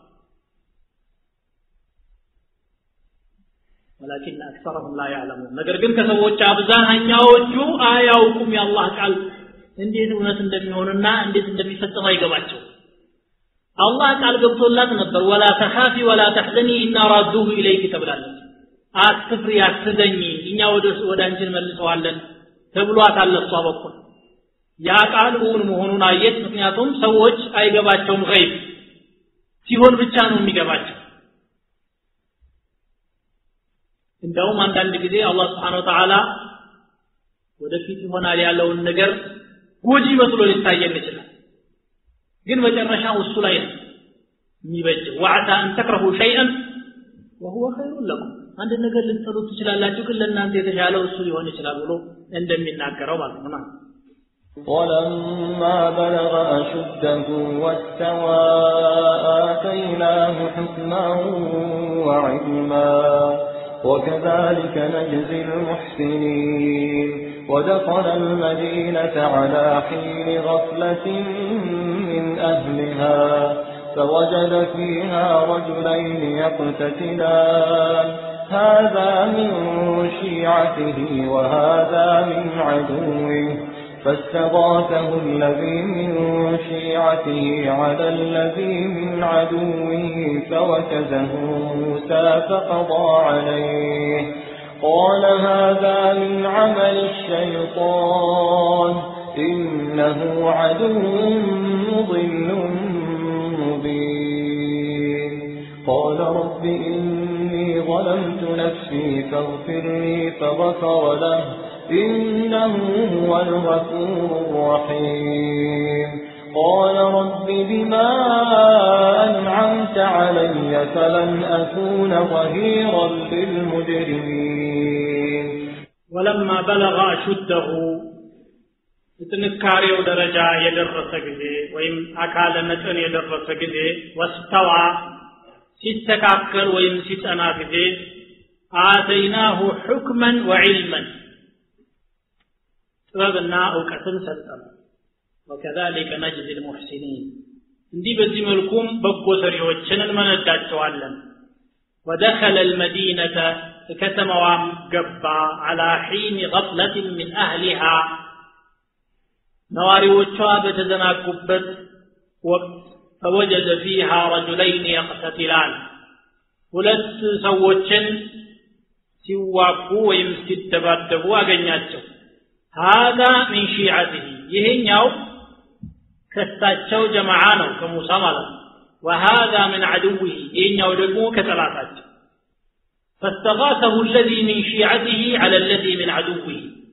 ولكن اكثرهم لا يعلمون ነገር ግን ከሰዎች አብዛኛዎቹ አያውቁም የአላህ ቃል እንዴት እውነት እንደሚሆንና እንዴት እንደሚፈጸም አይገባቸው አላህ ቃል ገብቶላት ነበር ولا تخافي ولا تحزني ان رادوه اليك ተብላለች አትፍሪ አትዘኝ እኛ ወደ አንቺ እንመልሰዋለን ተብሏታል ለሷ በኩል ያ ቃል እውን መሆኑን አየት ምክንያቱም ሰዎች አይገባቸውም ገይብ ሲሆን ብቻ ነው የሚገባቸው እንደውም አንዳንድ ጊዜ አላህ Subhanahu Wa Ta'ala ወደፊት ይሆናል ያለውን ነገር ጎጂ መስሎ ሊታየን ይችላል ግን መጨረሻው እሱ ላይ ነው የሚበጅ ወዓታ አን ተክረሁ ሸይአን وهو خير لكم አንድ ነገር ልትጠሉት ትችላላችሁ ግን ለእናንተ የተሻለው እሱ ሊሆን ይችላል ብሎ እንደሚናገረው ማለት ነው ولما بلغ أشده واستوى آتيناه حكما وعلما وكذلك نجزي المحسنين ودخل المدينة على حين غفلة من أهلها فوجد فيها رجلين يقتتلان هذا من شيعته وهذا من عدوه فاستغاثه الذي من شيعته على الذي من عدوه فوكزه موسى فقضى عليه قال هذا من عمل الشيطان إنه عدو مضل مبين قال رب إني ظلمت نفسي فاغفر لي فغفر له إنه هو الغفور الرحيم قال رب بما أنعمت علي فلن أكون ظهيرا للمجرمين ولما بلغ أشده تنكاريو درجة يدرس كذي ويم أكال نتن يدرس كذي واستوى ستكاكل ويم ستنا كذي آتيناه حكما وعلما ጥበብና ዕውቀትን ሰጠን وكذلك نجزي المحسنين እንዲህ በዚህ መልኩም በጎ ሰሪዎችን እንመነዳቸዋለን ودخل المدينة كتموا جبا على حين غفلة من أهلها ነዋሪዎቿ በተዘናጉበት ወቅት فوجد فيها رجلين يقتتلان ሁለት ሰዎችን ሲዋጉ ወይም ሲደባደቡ አገኛቸው هذا من شيعته يهنياو كتاچو جماعه ነው ከሙሳ ማለት وهذا من عدوه يهنياو ደግሞ ከጠላታቸው فاستغاثه الذي من شيعته على الذي من عدوه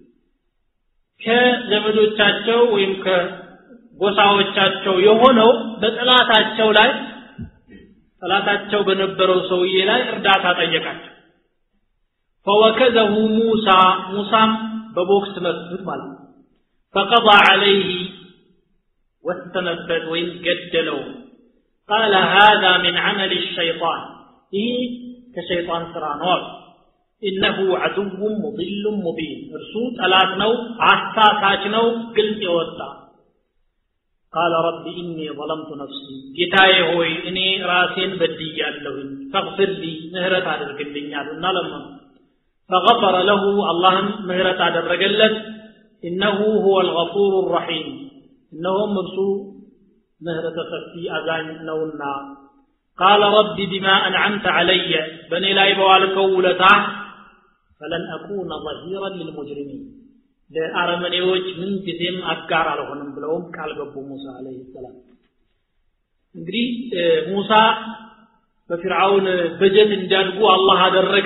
ከዘመዶቻቸው ወይም ከጎሳዎቻቸው የሆነው በጠላታቸው ላይ ጠላታቸው በነበረው ሰውዬ ላይ እርዳታ ጠየቃቸው فوكزه موسى ببوكس مسدود مال فقضى عليه واستنبت وإن قدلوا قال هذا من عمل الشيطان كشيطان سرانور إنه عدو مضل مبين رسول ألاتنو عسى ساكنو قلت يوسع قال رب إني ظلمت نفسي جتاي هوي إني راسين بدي اللهن فاغفر لي نهرت على القلبين لما فغفر له الله مغفرة አደረገለት إنه هو الغفور الرحيم إنه مبسو مغفرة ሰፊ አዛኝ ነውና قال رب بما أنعمت علي بني ላይ በዋልከው ውለታ فلن أكون ظهيرا للمجرمين ለአረመኔዎች ምን ጊዜም አጋር አልሆንም ብለውም ቃል ገቡ ሙሳ አለይሂ ሰላም እንግዲህ ሙሳ በፍርዓውን በጀት እንዲያድጉ አላህ አደረገ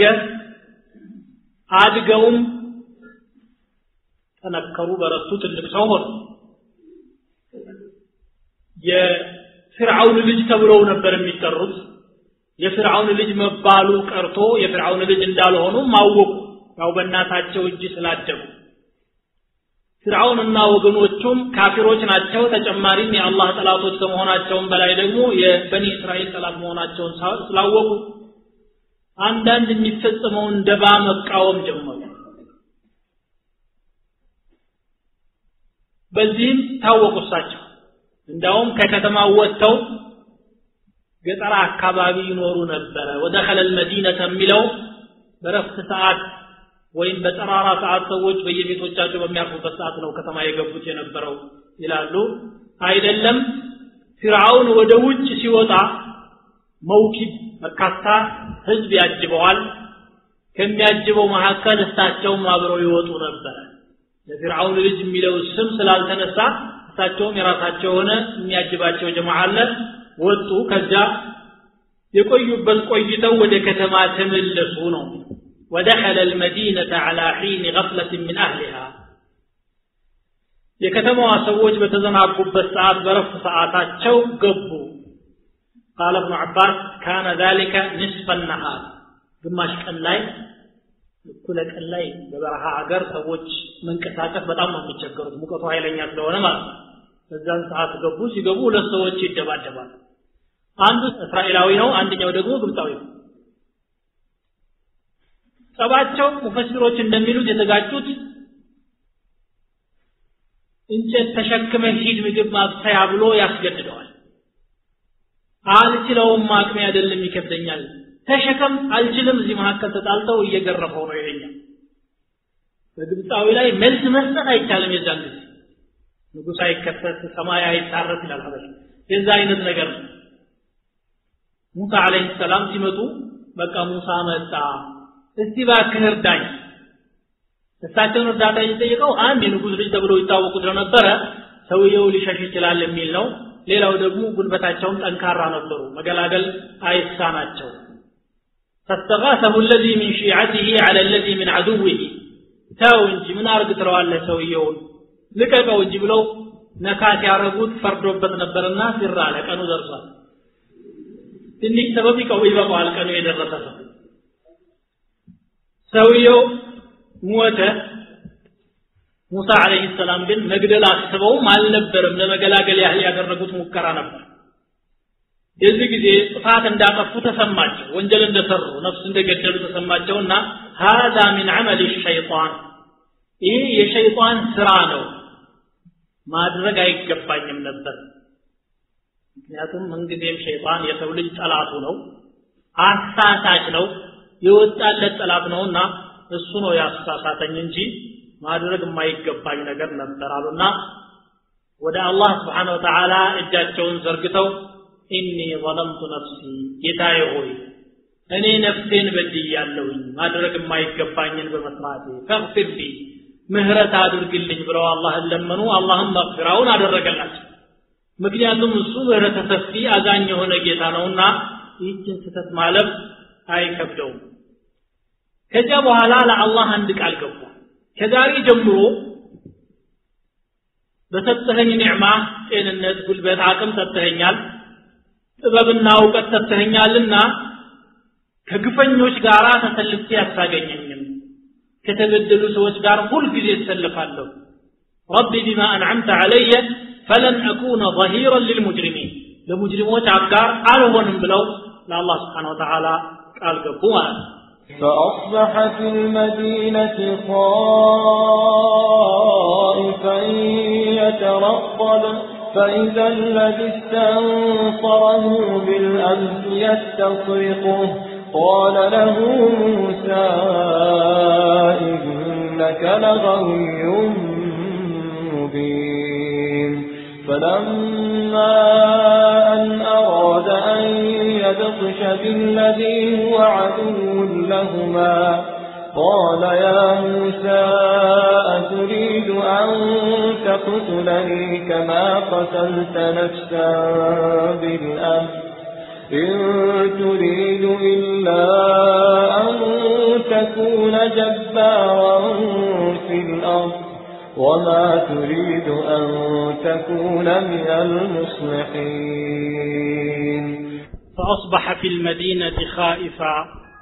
አድገውም ተነከሩ በረሱ ትልቅ ሰው ሆነ የፍርዓውን ልጅ ተብለው ነበር የሚጠሩት የፍርዓውን ልጅ መባሉ ቀርቶ የፍርዓውን ልጅ እንዳልሆኑ ማወቁ ያው በእናታቸው እጅ ስላደጉ ፍርዓውንና ወገኖቹም ካፊሮች ናቸው ተጨማሪም የአላህ ጠላቶች ከመሆናቸውም በላይ ደግሞ የበኒ እስራኤል ጠላት መሆናቸውን ስላወቁ አንዳንድ የሚፈጸመውን ደባ መቃወም ጀመሩ በዚህም ታወቁሳቸው እንዳውም ከከተማው ወጥተው ገጠር አካባቢ ይኖሩ ነበር ودخل المدينة የሚለው በረፍት ሰዓት ወይም በጠራራ ሰዓት ሰዎች በየቤቶቻቸው በሚያርፉበት ሰዓት ነው ከተማ የገቡት የነበረው ይላሉ አይደለም ፍርዓውን ወደ ውጭ ሲወጣ መውኪብ በርካታ ህዝብ ያጅበዋል ከሚያጅበው መሐከል እሳቸውም አብረው ይወጡ ነበር ለፍርዓውን ልጅ የሚለው ስም ስላልተነሳ እሳቸውም የራሳቸው ሆነ የሚያጅባቸው ጀማዓ አለ ወጡ ከዛ የቆዩበት ቆይተው ወደ ከተማ ተመለሱ ነው ودخل المدينة على حين غفلة من أهلها የከተማዋ ሰዎች በተዘናጉበት ሰዓት በረፍት ሰዓታቸው ገቡ قال ابن عباس كان ذلك نصف النهار ግማሽ ቀን ላይ እኩለ ቀን ላይ በበረሃ ሀገር ሰዎች መንቀሳቀስ በጣም ነው የሚቸገሩት ሙቀቱ ኃይለኛ ስለሆነ ማለት ነው በዛን ሰዓት ገቡ ሲገቡ ሁለት ሰዎች ይደባደባሉ አንዱ እስራኤላዊ ነው አንደኛው ደግሞ ግብጣዊ ነው ጸባቸው ሙፈሲሮች እንደሚሉት የተጋጩት እንጨት ተሸክመ ሂድ ምግብ ማብሰያ ብሎ ያስገድደዋል አልችለውም አቅሜ አይደለም ይከብደኛል ተሸከም አልችልም እዚህ መሐከል ተጣልተው እየገረፈው ነው ይሄኛው በግብጣዊ ላይ መልስ መስጠት አይቻልም የዛን ጊዜ ንጉስ አይከፈት ሰማይ አይታረስ ይላል ሀበሽ የዛ አይነት ነገር ሙሳ አለይሂ ሰላም ሲመጡ በቃ ሙሳ መጣ እስቲ ባክህ እርዳኝ እሳቸውን እርዳታ ይጠይቀው አንድ ንጉስ ልጅ ተብሎ ይታወቁ ስለነበረ ሰውየው ሊሸሽ ይችላል የሚል ነው ሌላው ደግሞ ጉልበታቸውን ጠንካራ ነበሩ መገላገል አይሳናቸው فاستغاثه الذي من شيعته على الذي من عدوه ታው እንጂ ምን አርግ ትረዋለህ ሰውየውን ልቀቀው እንጂ ብለው ነካት ያረጉት ፈርዶበት ነበርና ሲራ ለቀኑ ደርሷል ትንሽ ሰበብ ይበቃዋል ቀኑ የደረሰ ሰውየው ሞተ ሙሳ አለይሂ ሰላም ግን መግደል አስበውም አልነበረም ለመገላገል ያህል ያደረጉት ሙከራ ነበር የዚህ ጊዜ ጥፋት እንዳጠፉ ተሰማቸው ወንጀል እንደሰሩ ነፍስ እንደገደሉ ተሰማቸውና هذا من عمل الشيطان ይህ የሸይጣን ስራ ነው ማድረግ አይገባኝም ነበር ምክንያቱም እንግዲህም ሸይጣን የሰው ልጅ ጠላቱ ነው አሳሳች ነው የወጣለት ጠላት ነውና እሱ ነው ያሳሳተኝ እንጂ ማድረግ የማይገባኝ ነገር ነበር አሉና ወደ አላህ Subhanahu Wa Ta'ala እጃቸውን ዘርግተው إني ظلمت نفسي ጌታዬ ሆይ እኔ ነፍሴን በድያለሁኝ ማድረግ የማይገባኝን በመስራቴ فاغفر لي ምህረት አድርግልኝ ብለው አላህን ለመኑ አላህም መግፍራውን አደረገላቸው ምክንያቱም እሱ ምህረት ሰፊ አዛኝ የሆነ ጌታ ነውና ይህችን ስተት ማለፍ አይከብደውም ከዚያ በኋላ ለአላህ አንድ ቃል ገቡ ከዛሬ ጀምሮ በሰጠኸኝ ኒዕማ ጤንነት ጉልበት አቅም ሰጥተኸኛል ጥበብና ዕውቀት ሰጥተኸኛልና ከግፈኞች ጋር ተሰልፌ አታገኘኝም ከተበደሉ ሰዎች ጋር ሁሉ ጊዜ ተሰልፋለሁ ربي بما أنعمت علي فلن أكون ظهيرا للمجرمين ለሙጅሪሞች አጋር አልሆንም ብለው ለአላህ Subhanahu Wa Ta'ala ቃል ገቡ ማለት فأصبح في المدينة خائفا يترقب فإذا الذي استنصره بالأمس يستصرخه قال له موسى إنك لغوي مبين فلما أن أراد أن يبطش بالذي هو عدو لهما قال يا موسى أتريد أن تقتلني كما قتلت نفسا بالأمس إن تريد إلا أن تكون جبارا في الأرض وما تريد أن تكون من المصلحين فأصبح في المدينة خائفا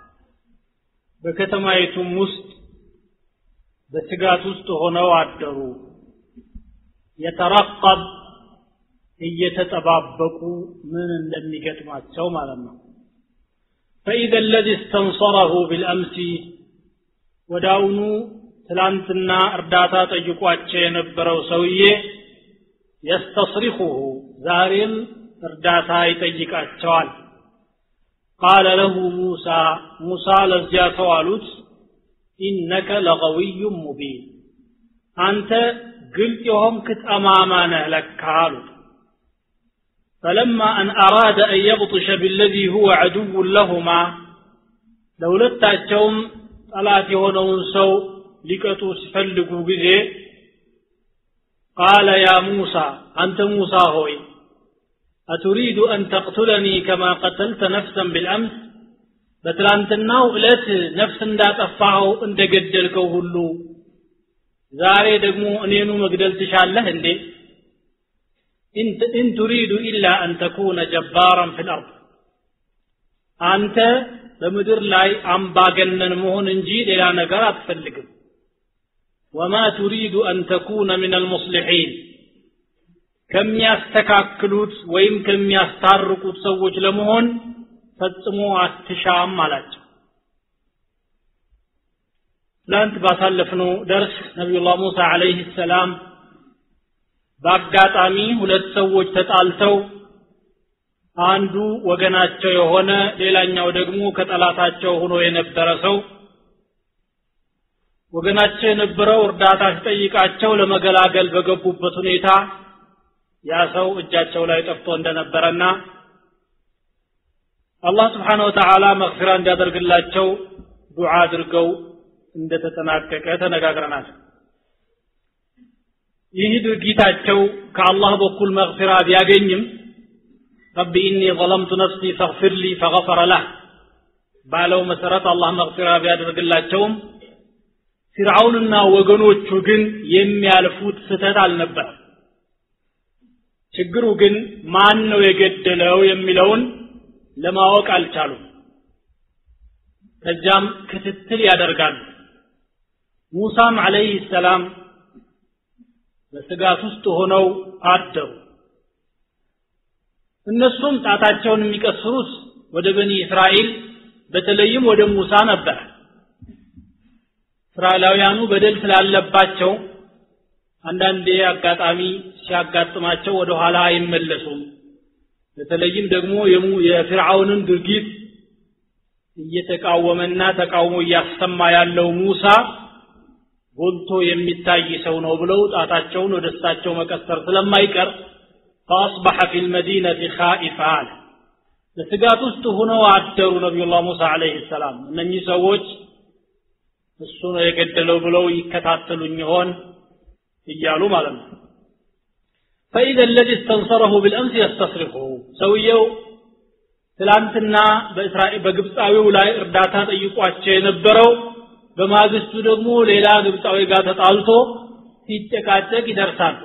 በከተማይቱም ውስጥ በስጋት ውስጥ ሆነው አደሩ የተረቀብ እየተጠባበቁ ምን እንደሚገጥማቸው ማለት ነው فإذا الذي استنصره بالأمس ወዳውኑ ትላንትና እርዳታ ጠይቋቸው የነበረው ሰውዬ يستصرخه ዛሬም እርዳታ ይጠይቃቸዋል قال له موسى لزيا سوالوت إنك لغوي مبين أنت قلت يوم كت أمامنا لك قالوا فلما أن أراد أن يبطش بالذي هو عدو لهما دولت تأتهم ጠላት የሆነውን ሰው ሊቀጡ ሲፈልጉ ጊዜ قال يا موسى أنت موسى هوي أتريد أن تقتلني كما قتلت نفسا بالأمس بتلانتناو إلت نفس دا تفاعو انت قدلكو هلو زاري دقمو أنينو مقدل تشالله اندي إن تريد إلا أن تكون جبارا في الأرض أنت بمدر لاي أمباقنن مهون انجي إلى نقرات فلقم وما تريد أن تكون من المصلحين كم يستكاكلوت ويم كم يستارقوت سوج لمهون فتصموا استشام مالات لانت باسالفنو درس نبي الله موسى عليه السلام باقاطامي ሁለት ሰዎች ተጣልተው አንዱ ወገናቸው የሆነ ሌላኛው ደግሞ ከጠላታቸው ሆኖ የነበረ ሰው ወገናቸው የነበረው እርዳታ ሲጠይቃቸው ለመገላገል በገቡበት ሁኔታ ያ ሰው እጃቸው ላይ ጠፍቶ እንደነበረና አላህ Subhanahu Wa Ta'ala መግፊራ እንዲያደርግላቸው ዱዓ አድርገው እንደተጠናቀቀ ተነጋግረናል። ይህ ድርጊታቸው ከአላህ በኩል መግፊራ ቢያገኝም ربي إني ظلمت نفسي فاغفر لي فغفر له ባለው መሰረት አላህ መግፊራ ቢያደርግላቸውም ፍርዓውንና ወገኖቹ ግን የሚያልፉት ስተት አልነበር። ችግሩ ግን ማን ነው የገደለው የሚለውን ለማወቅ አልቻሉም። ከዛም ክትትል ያደርጋሉ። ሙሳም አለይሂ ሰላም በስጋት ውስጥ ሆነው አደሩ። እነሱም ጣታቸውን የሚቀስሩት ወደ በኒ እስራኤል በተለይም ወደ ሙሳ ነበር። እስራኤላውያኑ በደል ስላለባቸው አንዳንዴ አጋጣሚ ሲያጋጥማቸው ወደ ኋላ አይመለሱም። በተለይም ደግሞ የፍርዓውንን ድርጊት እየተቃወመና ተቃውሞ እያሰማ ያለው ሙሳ ጎልቶ የሚታይ ሰው ነው ብለው ጣታቸውን ወደ እሳቸው መቀሰር ስለማይቀር فاصبح في المدينه خائفا ለስጋት ውስጥ ሆነው አደሩ ነብዩላህ ሙሳ አለይሂ ሰላም። እነኚህ ሰዎች እሱ ነው የገደለው ብለው ይከታተሉኝ ይሆን እያሉ ማለት ነው። فاذا الذي استنصره بالامس يستصرخه ሰውየው ትላንትና በእስራኤል በግብጻዊው ላይ እርዳታ ጠይቋቸው የነበረው በማግስቱ ደግሞ ሌላ ግብጻዊ ጋር ተጣልቶ ሲጨቃጨቅ ይደርሳል።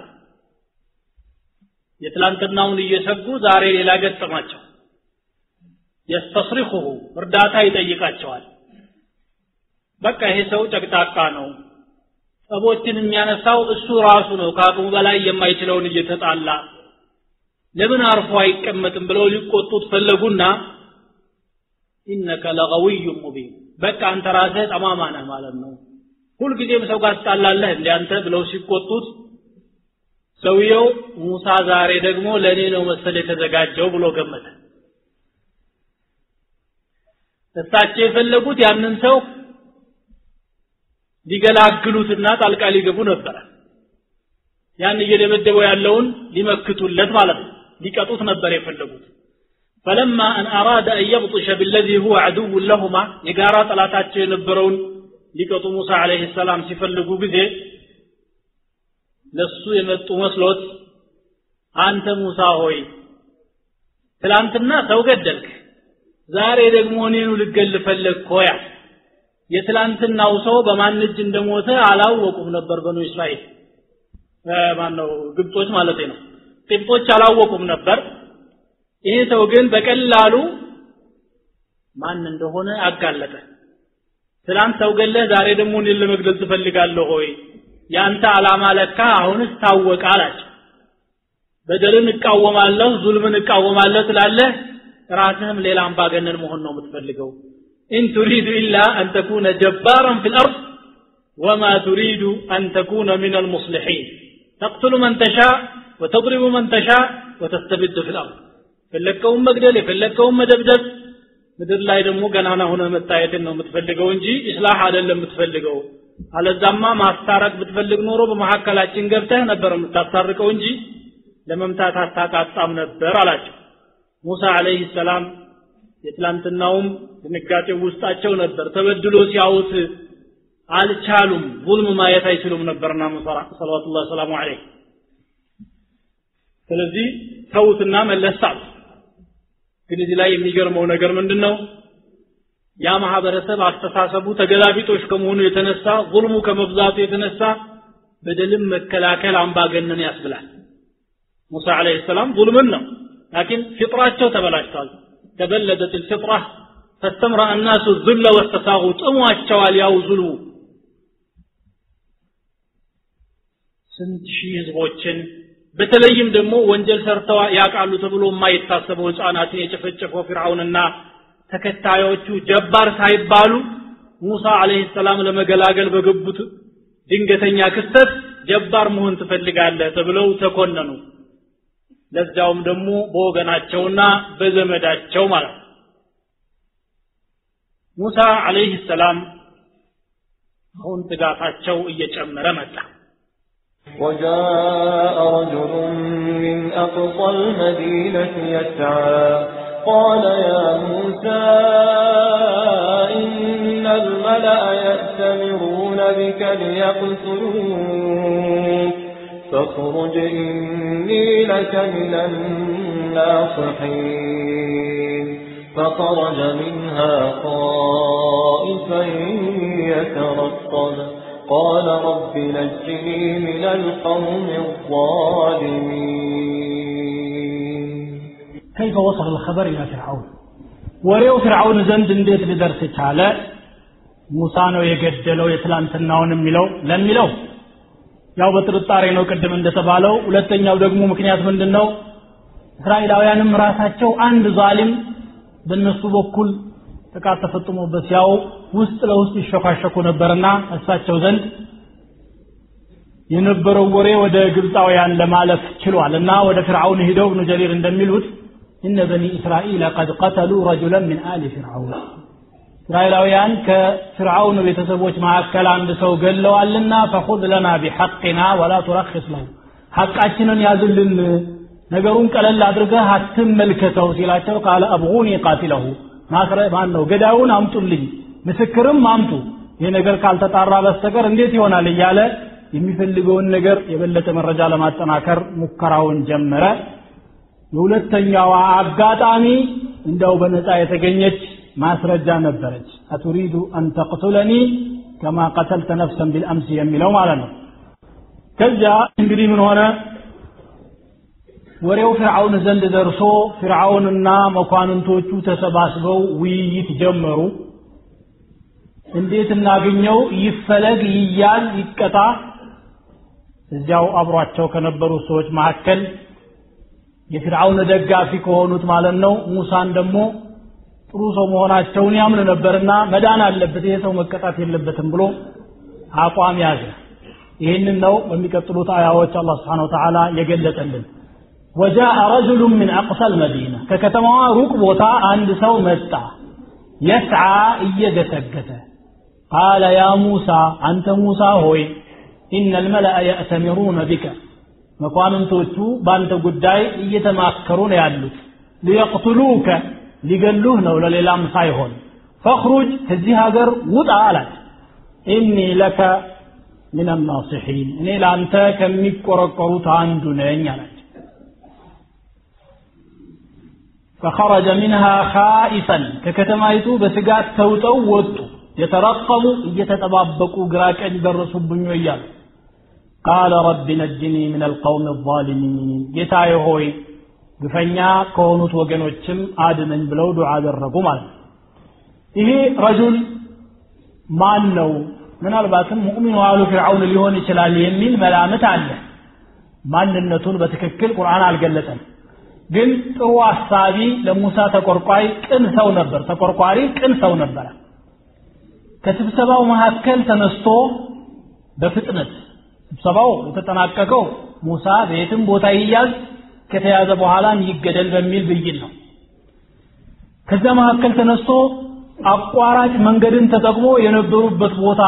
የትላንትናውን እየሰጉ ዛሬ ሌላ ገጠማቸው። يستصرخه እርዳታ ይጠይቃቸዋል። በቃ ይሄ ሰው ጨቅጣቃ ነው፣ ጸቦችን የሚያነሳው እሱ ራሱ ነው፣ ከአቅሙ በላይ የማይችለውን እየተጣላ ለምን አርፎ አይቀመጥም ብለው ሊቆጡት ፈለጉና إنك لغوي مبين በቃ አንተ ራስህ ጠማማ ነህ ማለት ነው፣ ሁሉ ጊዜም ሰው ጋር ተጣላለህ እንዴ አንተ ብለው ሲቆጡት ሰውየው ሙሳ ዛሬ ደግሞ ለኔ ነው መሰለ የተዘጋጀው ብሎ ገመተ። እሳቸው የፈለጉት ያንን ሰው ሊገላግሉትና ጣልቃ ሊገቡ ነበር። ያን እየደበደበው ያለውን ሊመክቱለት ማለት ነው፣ ሊቀጡት ነበር የፈለጉት። فلما ان اراد ان يبطش بالذي هو عدو لهما የጋራ ጠላታቸው የነበረውን ሊቀጡ ሙሳ አለይሂ ሰላም ሲፈልጉ ጊዜ ለሱ የመጡ መስሎት አንተ ሙሳ ሆይ ትላንትና ሰው ገደልክ፣ ዛሬ ደግሞ እኔን ልገል ፈለግኩያ። የትላንትናው ሰው በማን እጅ እንደሞተ አላወቁም ነበር በኑ እስራኤል ማነው ግብጾች ማለት ነው። ግብጾች አላወቁም ነበር። ይሄ ሰው ግን በቀላሉ ማን እንደሆነ አጋለጠ። ትላንት ሰው ገለህ ዛሬ ደግሞ እኔን ለመግደል ትፈልጋለህ ሆይ ያንተ አላማ ለካ አሁንስ ታወቀ አላቸው። በደልን እቃወማለሁ ዙልምን እቃወማለሁ ትላለህ፣ ራስህም ሌላ አምባገነን መሆን ነው የምትፈልገው። إن تريد إلا أن تكون جبارا في الأرض وما تريد أن تكون من المصلحين تقتل من تشاء وتضرب من تشاء وتستبد في الأرض فلكهم مقدل فلكهم مدبدب ምድር ላይ ደግሞ ገናና ሆነ መታየትን ነው የምትፈልገው እንጂ ኢስላህ አይደለም የምትፈልገው። አለዛማ ማስታረቅ ብትፈልግ ኖሮ በመሐከላችን ገብተህ ነበር የምታስታርቀው እንጂ ለመምታት አታቃጣም ነበር አላቸው። ሙሳ አለይሂ ሰላም የትላንትናውም ድንጋጤው ውስጣቸው ነበር ተበድሎ ሲያውት አልቻሉም ظلم ማየት አይችሉም ነበርና ሙሳ ሰለላሁ ዐለይሂ ወሰለም ስለዚህ ተውትና መለሳል ግን እዚህ ላይ የሚገርመው ነገር ምንድነው ያ ማህበረሰብ አስተሳሰቡ ተገላቢጦሽ ከመሆኑ የተነሳ ظلሙ ከመብዛቱ የተነሳ በደልም መከላከል አምባገነን ያስብላል ሙሳ አለይሂ ሰላም ظلምን ነው لكن فطራቸው ተበላሽቷል تبلدت الفطرة فاستمر الناس الذل والتساغط امواچوال ያው ዙሉ ስንት ሺህ ህዝቦችን በተለይም ደግሞ ወንጀል ሰርተው ያቃሉ ተብሎ የማይታሰበው ህፃናትን የጨፈጨፈው ፍርዓውንና ተከታዮቹ ጀባር ሳይባሉ ሙሳ አለይሂ ሰላም ለመገላገል በገቡት ድንገተኛ ክስተት ጀባር መሆን ትፈልጋለህ ተብለው ተኮነኑ ለዛውም ደግሞ በወገናቸውና በዘመዳቸው ማለት ሙሳ አለይሂ ሰላም አሁን ጥጋታቸው እየጨመረ መጣ وجاء رجل من أقصى المدينة يسعى قال يا موسى إن الملأ يأتمرون بك ليقتلوك فاخرج إني لك من الناصحين فخرج منها خائفا يترقب قال رب نجني من القوم الظالمين كيف وصل الخبر إلى فرعون وريو فرعون زند انديت لدرس تعالى موسى ነው የገደለው የትላንትናውን ለሚለው ያው በጥርጣሬ ነው ቀደም እንደተባለው ሁለተኛው ደግሞ ምክንያት ምንድነው እስራኤላውያንም ራሳቸው አንድ ዛሊም በእነሱ በኩል ጥቃት ተፈጽሞበት ያው ውስጥ ለውስጥ ይሸካሸኩ ነበርና እሳቸው ዘንድ የነበረው ወሬ ወደ ግብፃውያን ለማለፍ ችሏልና ወደ ፍርዓውን ሄደው ኢብኑ ጀሪር እንደሚሉት إن بني إسرائيل قد قتلوا رجلا من آل فرعون እስራኤላውያን ከፍርዓውን ቤተሰቦች መካከል አንድ ሰው ገለዋልና فخذ لنا بحقنا ولا ترخص له ሐቃችንን ያዝልን ነገሩን ቀለል አድርገህ አትመልከተው ሲላቸው قال ابغوني قاتله ማስረ ማን ነው ገዳዩን አምጡልኝ ምስክርም አምጡ ይሄ ነገር ካልተጣራ በስተቀር እንዴት ይሆናል እያለ የሚፈልገውን ነገር የበለጠ መረጃ ለማጠናከር ሙከራውን ጀመረ የሁለተኛው አጋጣሚ እንደው በነፃ የተገኘች ማስረጃ ነበረች አትሪዱ አን ተቅቱለኒ كما قتلت نفسا بالامس የሚለው ማለት ነው ከዛ እንግዲህ ምን ሆነ ወሬው ፍርዓውን ዘንድ ደርሶ ፍርዓውንና መኳንንቶቹ ተሰባስበው ውይይት ጀመሩ እንዴት እናገኘው ይፈለግ ይያዝ ይቀጣ እዚያው አብሯቸው ከነበሩ ሰዎች መካከል የፍርዓውን ደጋፊ ከሆኑት ማለት ነው ሙሳን ደግሞ ጥሩ ሰው መሆናቸውን ያምን ነበርና መዳን አለበት ይሄ ሰው መቀጣት የለበትም ብሎ አቋም ያዘ ይሄንን ነው በሚቀጥሉት አያዎች አላህ Subhanahu Wa Ta'ala የገለጠልን وجاء رجل من أقصى المدينة ككتموا روك بوتا عند سو متى يسعى يجسجت قال يا موسى أنت موسى هوي إن الملأ يأتمرون بك مقامنتوچو بانت ጉዳይ እየተማከሩን ያሉት ليقتلوك ሊገሉህ ነው ለሌላም ሳይሆን فخرج ከዚህ ሀገር ውጣ አላት إني لك من الناصحين እኔ ላንተ ከሚቆረቆሩት አንዱ ነኝ አላት فخرج منها خائفا ከከተማይቱ በስጋት ተውጠው ወጡ የተረቀቡ እየተጠባበቁ ግራቀኝ ደረሱብኝ ይያሉ قال رب نجني من القوم الظالمين ጌታዬ ሆይ ግፈኛ ከሆኑት ወገኖችም አድነኝ ብለው ዱዓ አደረጉ ማለት ይሄ ረጁል ማን ነው ምናልባትም ሙእሚኑ አሉ ፍርዓውን ሊሆን ይችላል የሚል መላምት አለ ማንነቱን በትክክል ቁርአን አልገለጸም ግን ጥሩ አሳቢ ለሙሳ ተቆርቋሪ ቅን ሰው ነበር ተቆርቋሪ ቅን ሰው ነበር ከስብሰባው መካከል ተነስቶ በፍጥነት ስብሰባው የተጠናቀቀው ሙሳ በየትም ቦታ ይያዝ ከተያዘ በኋላ ይገደል በሚል ብይን ነው ከዛ መካከል ተነስቶ አቋራጭ መንገድን ተጠቅሞ የነበሩበት ቦታ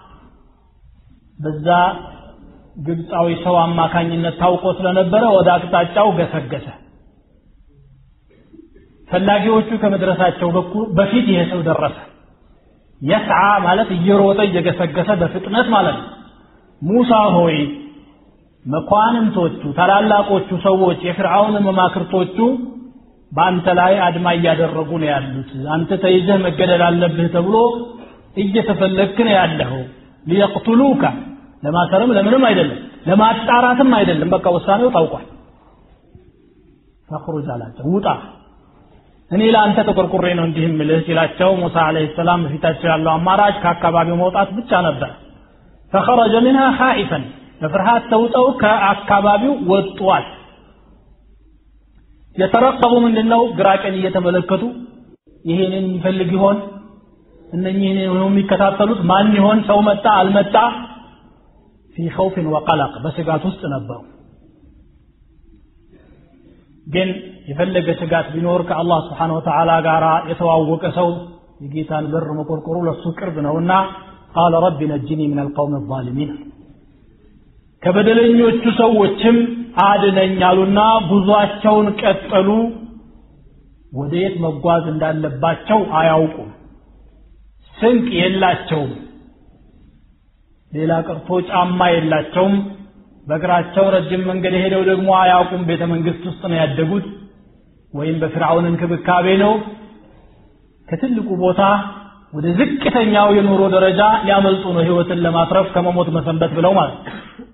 በዛ ግብፃዊ ሰው አማካኝነት ታውቆ ስለነበረ ወደ አቅጣጫው ገሰገሰ ፈላጊዎቹ ከመድረሳቸው በፊት ይሄ ሰው ደረሰ የስዓ ማለት እየሮጠ እየገሰገሰ በፍጥነት ማለት ነው ሙሳ ሆይ መኳንንቶቹ ታላላቆቹ ሰዎች የፍርዓውን መማክርቶቹ በአንተ ላይ አድማ እያደረጉ ነው ያሉት አንተ ተይዘህ መገደል አለብህ ተብሎ እየተፈለግክ ነው ያለው ሊيقتلوك ለማሰርም ለምንም አይደለም ለማጣራትም አይደለም በቃ ወሳኔው ታውቋል فخرج አላቸው ውጣ እኔ ለአንተ ተቆርቆሬ ነው እንዲህ ምልህ ሲላቸው ሙሳ አለይሂ ሰላም ፊታቸው ያለው አማራጭ ከአካባቢው መውጣት ብቻ ነበር فخرج منها خائفا በፍርሃት ተውጠው ከአካባቢው ወጥቷል የተረቀቡ ምንድነው ግራቀን እየተመለከቱ ይሄንን ይፈልግ ይሆን እነኚህን ነው የሚከታተሉት ማን ይሆን ሰው መጣ አልመጣ في خوف وقلق በስጋት ውስጥ ነበሩ ግን የፈለገ ስጋት ቢኖር ከአላህ Subhanahu Wa Ta'ala ጋር የተዋወቀ ሰው የጌታን በር መቆርቆሩ ለሱ ቅርብ ነውና قال رب نجني من القوم الظالمين ከበደለኞቹ ሰዎችም አድነኝ አሉና ጉዟቸውን ቀጠሉ ወዴት መጓዝ እንዳለባቸው አያውቁም ስንቅ የላቸውም ሌላ ቀርቶ ጫማ የላቸውም በእግራቸው ረጅም መንገድ ሄደው ደግሞ አያውቁም ቤተ መንግስት ውስጥ ነው ያደጉት ወይም በፍርዓውን እንክብካቤ ነው ከትልቁ ቦታ ወደ ዝቅተኛው የኑሮ ደረጃ ያመልጡ ነው ህይወትን ለማትረፍ ከመሞት መሰንበት ብለው ማለት